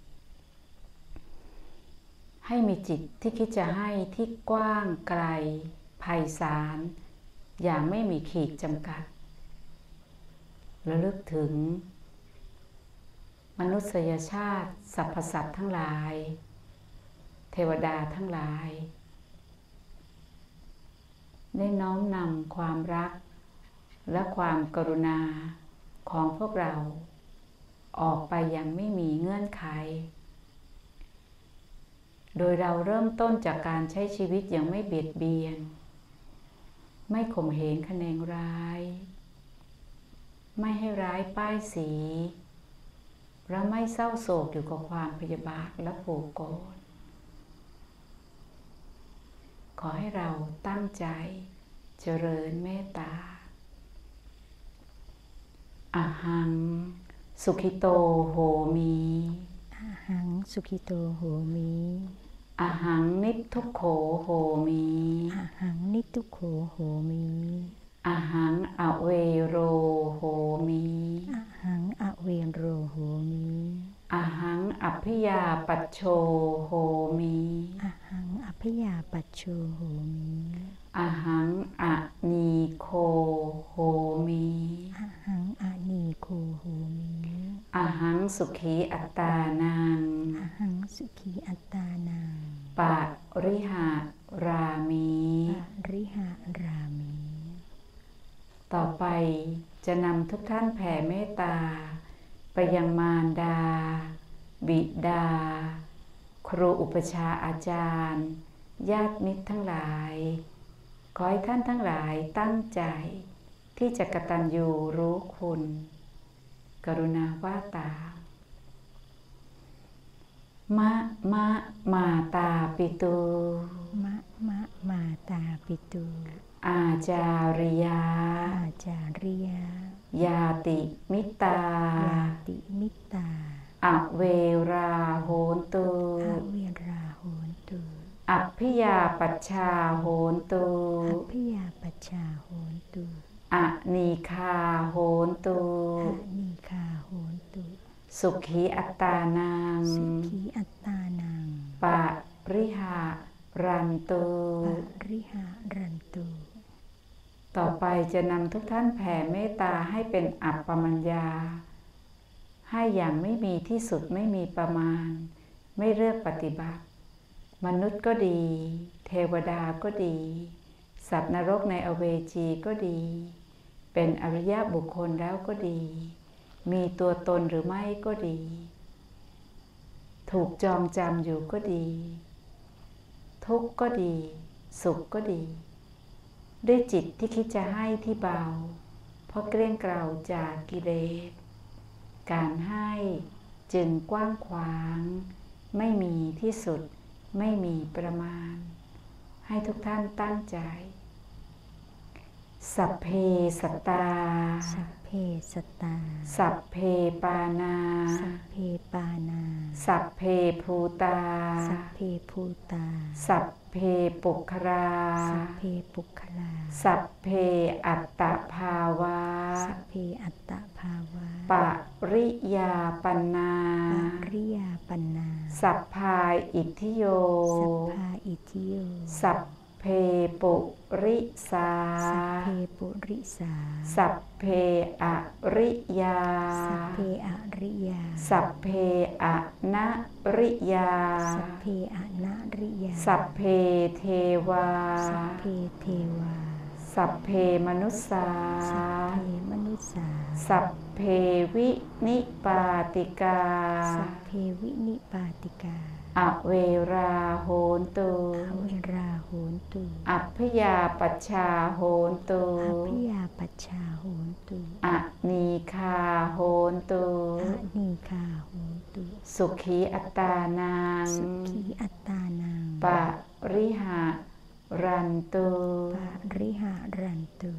ให้มีจิตที่คิดจะให้ที่กว้างไกลไพศาลอย่างไม่มีขีดจำกัดระลึกถึงมนุษยชาติสรรพสัตว์ทั้งหลายเทวดาทั้งหลายได้น้อมนำความรักและความกรุณาของพวกเราออกไปอย่างไม่มีเงื่อนไขโดยเราเริ่มต้นจากการใช้ชีวิตอย่างไม่เบียดเบียนไม่ข่มเหงคะแนนร้ายไม่ให้ร้ายป้ายสีและไม่เศร้าโศกอยู่กับความพยาบาทและผูกโกรธขอให้เราตั้งใจเจริญเมตตาอะหังสุขิโตโหมิอะหังสุขิโตโหมิอะหังนิพทุกโขโหมิอะหังนิพทุกโขโหมิอะหังอเวโรโหมิอะหังอเวโรโหมิอะหังอภิยาปัชโชโหมิอะหังอภิยาปัชโชโหมิอะหังอะนีโคโหมิอะหังอะนีโคโหมิอะสุขีอัตตานังอหังสุขีอัตตานังปะริหารามิปริหารามิต่อไปจะนำทุกท่านแผ่เมตตาไปยังมารดา บิดา ครูอุปชฌาย์อาจารย์ ญาติมิตรทั้งหลายขอให้ท่านทั้งหลายตั้งใจที่จะกตัญญูรู้คุณ กรุณาว่าตามมาตาปิตูมาตาปิตูอาจาริยาอาจาริยายาติมิตายาติมิตาอเวราโหนตุอเวราโหนตุอภิยาปัชชาโหนตุอภิยาปัชชาโหนตุอนีคาโหนตุอนิคาโหนตุสุขีอัตตานังสุขีอัตตานังปะริหารันตุปริหารันตุต่อไปจะนำทุกท่านแผ่เมตตาให้เป็นอัปปมัญญาให้อย่างไม่มีที่สุดไม่มีประมาณไม่เลือกปฏิบัติมนุษย์ก็ดีเทวดาก็ดีสัตว์นรกในอเวจีก็ดีเป็นอริยบุคคลแล้วก็ดีมีตัวตนหรือไม่ก็ดีถูกจองจำอยู่ก็ดีทุกข์ก็ดีสุขก็ดีด้วยจิตที่คิดจะให้ที่เบาเพราะเกลี้ยงเกลาจากกิเลสการให้จึงกว้างขวางไม่มีที่สุดไม่มีประมาณให้ทุกท่านตั้งใจสัพเพสัตตาสัพเพสัตตาสัพเพปานาสัพเพปานาสัพเพภูตาสัพเพภูตาสัพเพปุคราสัพเพปุคลาสัพเพอัตตภาวาสัพเพอัตตภาวาปริยาปันนาปริยาปันนาสัพพาอิทธิโยสัพพาอิทธิโยสัพเพปุริสาสัพเพปุริสาสัพเพอริยาสัพเพอริยาสัพเพอนะริยาสัพเพอนาริยาสัพเพเทวาสัพเพเทวาสัพเพมนุสสาสัพเพมนุสสาสัพเพวินิปาติกาสัพเพวินิปาติกาอเวราโหนตุอเวราโหนตุอัพพยาปัชชาโหนตุอภิยาปัชชาโหนตุอนีคาโหนตุอนิคาโหนตุสุขีอัตตานังสุขีอัตตานังปะริหารันตุปริหารันตุ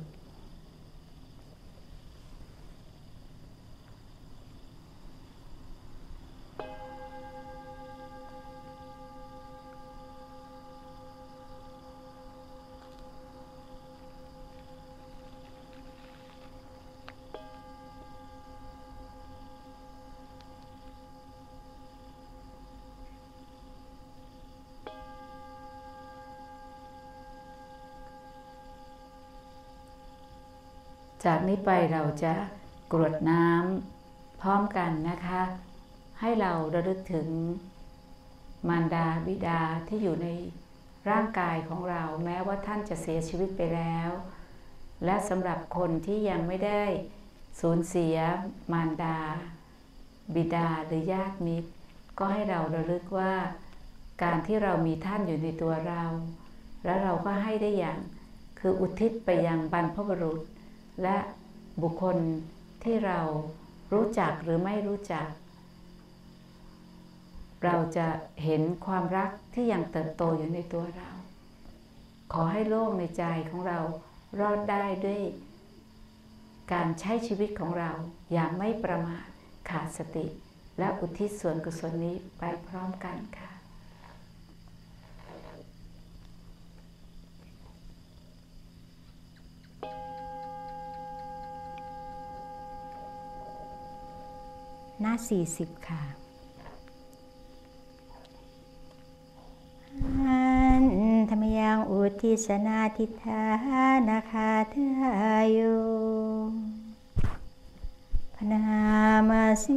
จากนี้ไปเราจะกรวดน้ำพร้อมกันนะคะ ให้เราระลึกถึงมารดาบิดาที่อยู่ในร่างกายของเราแม้ว่าท่านจะเสียชีวิตไปแล้ว และสำหรับคนที่ยังไม่ได้สูญเสียมารดาบิดาหรือญาติมิตรก็ให้เราระลึกว่าการที่เรามีท่านอยู่ในตัวเรา แล้วเราก็ให้ได้อย่างคืออุทิศไปยังบรรพบุรุษและบุคคลที่เรารู้จักหรือไม่รู้จักเราจะเห็นความรักที่ยังเติบโตอยู่ในตัวเราขอให้โลกในใจของเรารอดได้ด้วยการใช้ชีวิตของเราอย่างไม่ประมาทขาดสติและอุทิศส่วนกุศลนี้ไปพร้อมกันค่ะหน้า40ค่ะอันธรรมยังอุทิศนาทิฏฐานาคาทายุภนามาสิ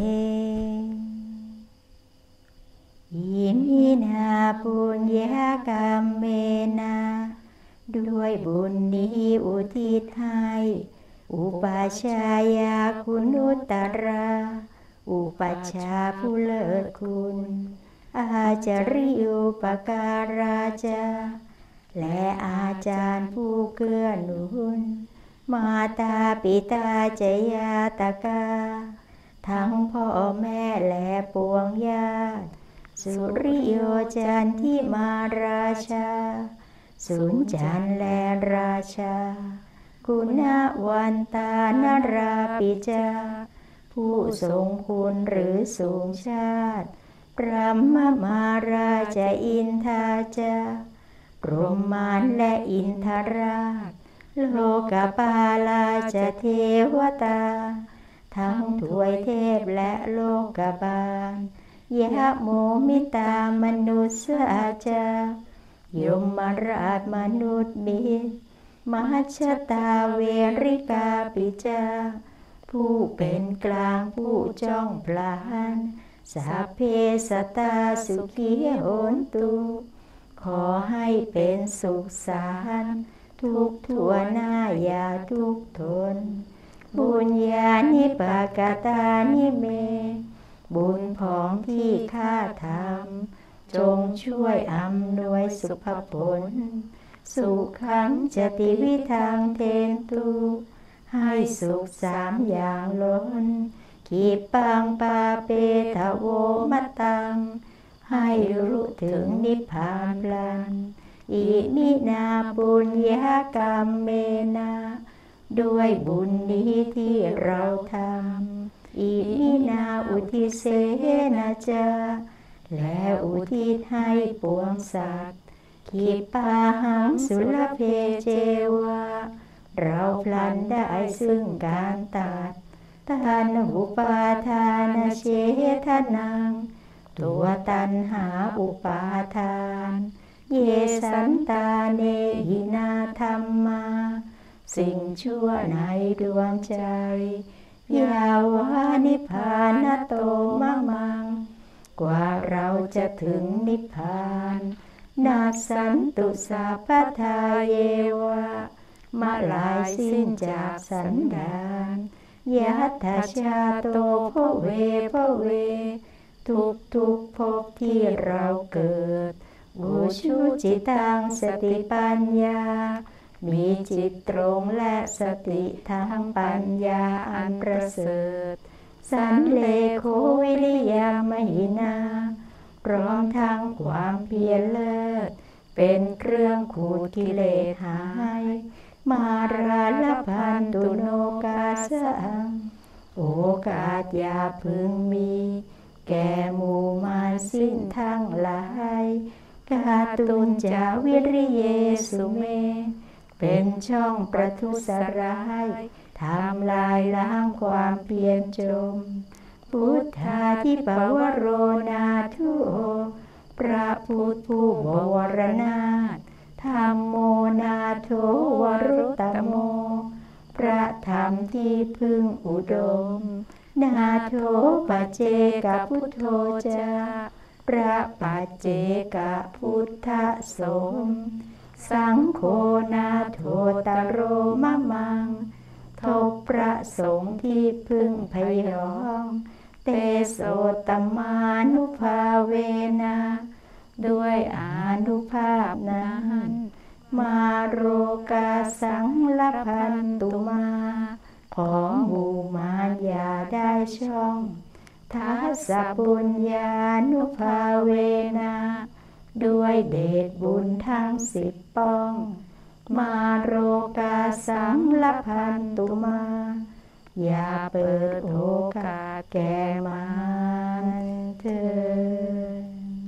อิมินาปุญญากรรมเมนะด้วยบุญนี้อุทิศให้อุปัชฌายาคุณุตตราอุปัชฌาย์ผู้เลิศคุณอาจาริยุปการาจาและอาจารย์ผู้เกื้อหนุนมาตาปิตาจยาตกาทั้งพ่อแม่และปวงญาติสุริโยจันทิมาราชาสุนจันและราชาคุณวันตานราปิจาผู้ทรงคุณหรือสูงชาติพระมมาราชอินทาจาพรหมานและอินทราชโลกปาลาจเทวตาทั้งถวยเทพและโลกบาลยะโมมิตามนุสสาจายมราชมนุษย์มิตรมหัชตาเวริกาปิจาผู้เป็นกลางผู้จ้องพลานสัพเพสัตตาสุขีโหนตุขอให้เป็นสุขสันต์ทุกทั่วหน้าอย่าทุกข์ทนบุญญาณิปกตานิเมบุญผองที่ข้าทำจงช่วยอำนวยสุภผลสุขังจติวิทังเทนตุให้สุขสามอย่างล้นขีปังปาเปทโวมตังให้รู้ถึงนิพพานพลันอิมินาปุญญากรรมเมนะด้วยบุญนี้ที่เราทำอิมินาอุทิเสนะจาและอุทิศให้ปวงสัตว์ขีปาหังสุลเพเจวะเราพลันได้ซึ่งการตัดทานอุปาทานเชทนังตัวตัณหาอุปาทานเยสันตาเนหินาธรรมาสิ่งชั่วในดวงใจยาวานิพพานโตมะมังกว่าเราจะถึงนิพพานนาสันตุสัพพทาเยวะมาลายสิ้นจากสันดานยัตถชาโตภเวภเวทุกภพที่เราเกิดอุชุจิตังสติปัญญามีจิตตรงและสติทั้งปัญญาอันประเสริฐสันเลโควิริยามหินาพร้อมทั้งความเพียรเลิศเป็นเครื่องขูดกิเลสหายมาราลพันตุโนกาสังโอกาสอย่าพึงมีแก่หมู่มารสิ้นทั้งหลายกาตุนจาวิริเยสุเมเป็นช่องประทุษร้ายทำลายล้างความเพียรจมพุทธาธิปวโรนาทุโอพระพุทธผู้บวรนาถธัมโมนาโถวรุตตโมพระธรรมที่พึ่งอุดมนาโถปัจเจกพุทโธจาพระปัจเจกพุทธสมสังโฆนาโถตโรมะมังทบพระสงฆ์ที่พึ่งพยองเตโสตมานุภาเวนะด้วยอานุภาพนั้นมาโรกาสังลพันตุมาของหมู่มารอย่าได้ช่องทัสสะปุญญานุภาเวนะด้วยเดชบุญทั้ง10ป้องมาโรกาสังลพันตุมาอย่าเปิดโอกาสแก่มารเถิด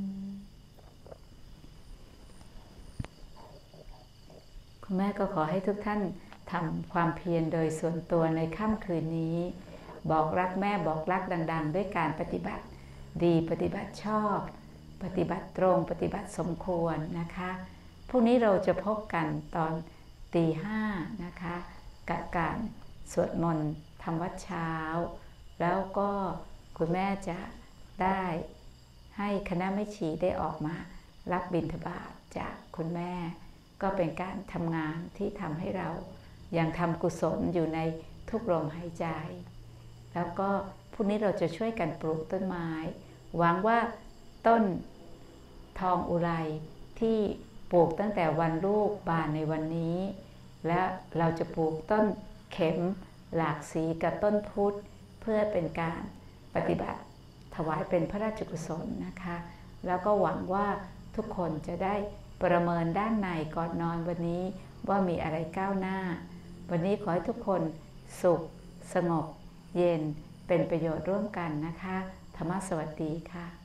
คุณแม่ก็ขอให้ทุกท่านทำความเพียรโดยส่วนตัวในค่ำคืนนี้บอกรักแม่บอกรักดังๆด้วยการปฏิบัติดีปฏิบัติชอบปฏิบัติตรงปฏิบัติสมควรนะคะพรุ่งนี้เราจะพบกันตอน 5:00 นะคะกับการสวดมนต์ทำวัดเช้าแล้วก็คุณแม่จะได้ให้คณะแม่ชีได้ออกมารับบิณฑบาตจากคุณแม่ก็เป็นการทำงานที่ทำให้เรายังทำกุศลอยู่ในทุกลมหายใจแล้วก็พรุ่งนี้เราจะช่วยกันปลูกต้นไม้หวังว่าต้นทองอุไรที่ปลูกตั้งแต่วันลูกบานในวันนี้และเราจะปลูกต้นเข็มหลากสีกับต้นพุทธเพื่อเป็นการปฏิบัติถวายเป็นพระราชกุศลนะคะแล้วก็หวังว่าทุกคนจะได้ประเมินด้านในก่อนนอนวันนี้ว่ามีอะไรก้าวหน้าวันนี้ขอให้ทุกคนสุขสงบเย็นเป็นประโยชน์ร่วมกันนะคะธรรมะสวัสดีค่ะ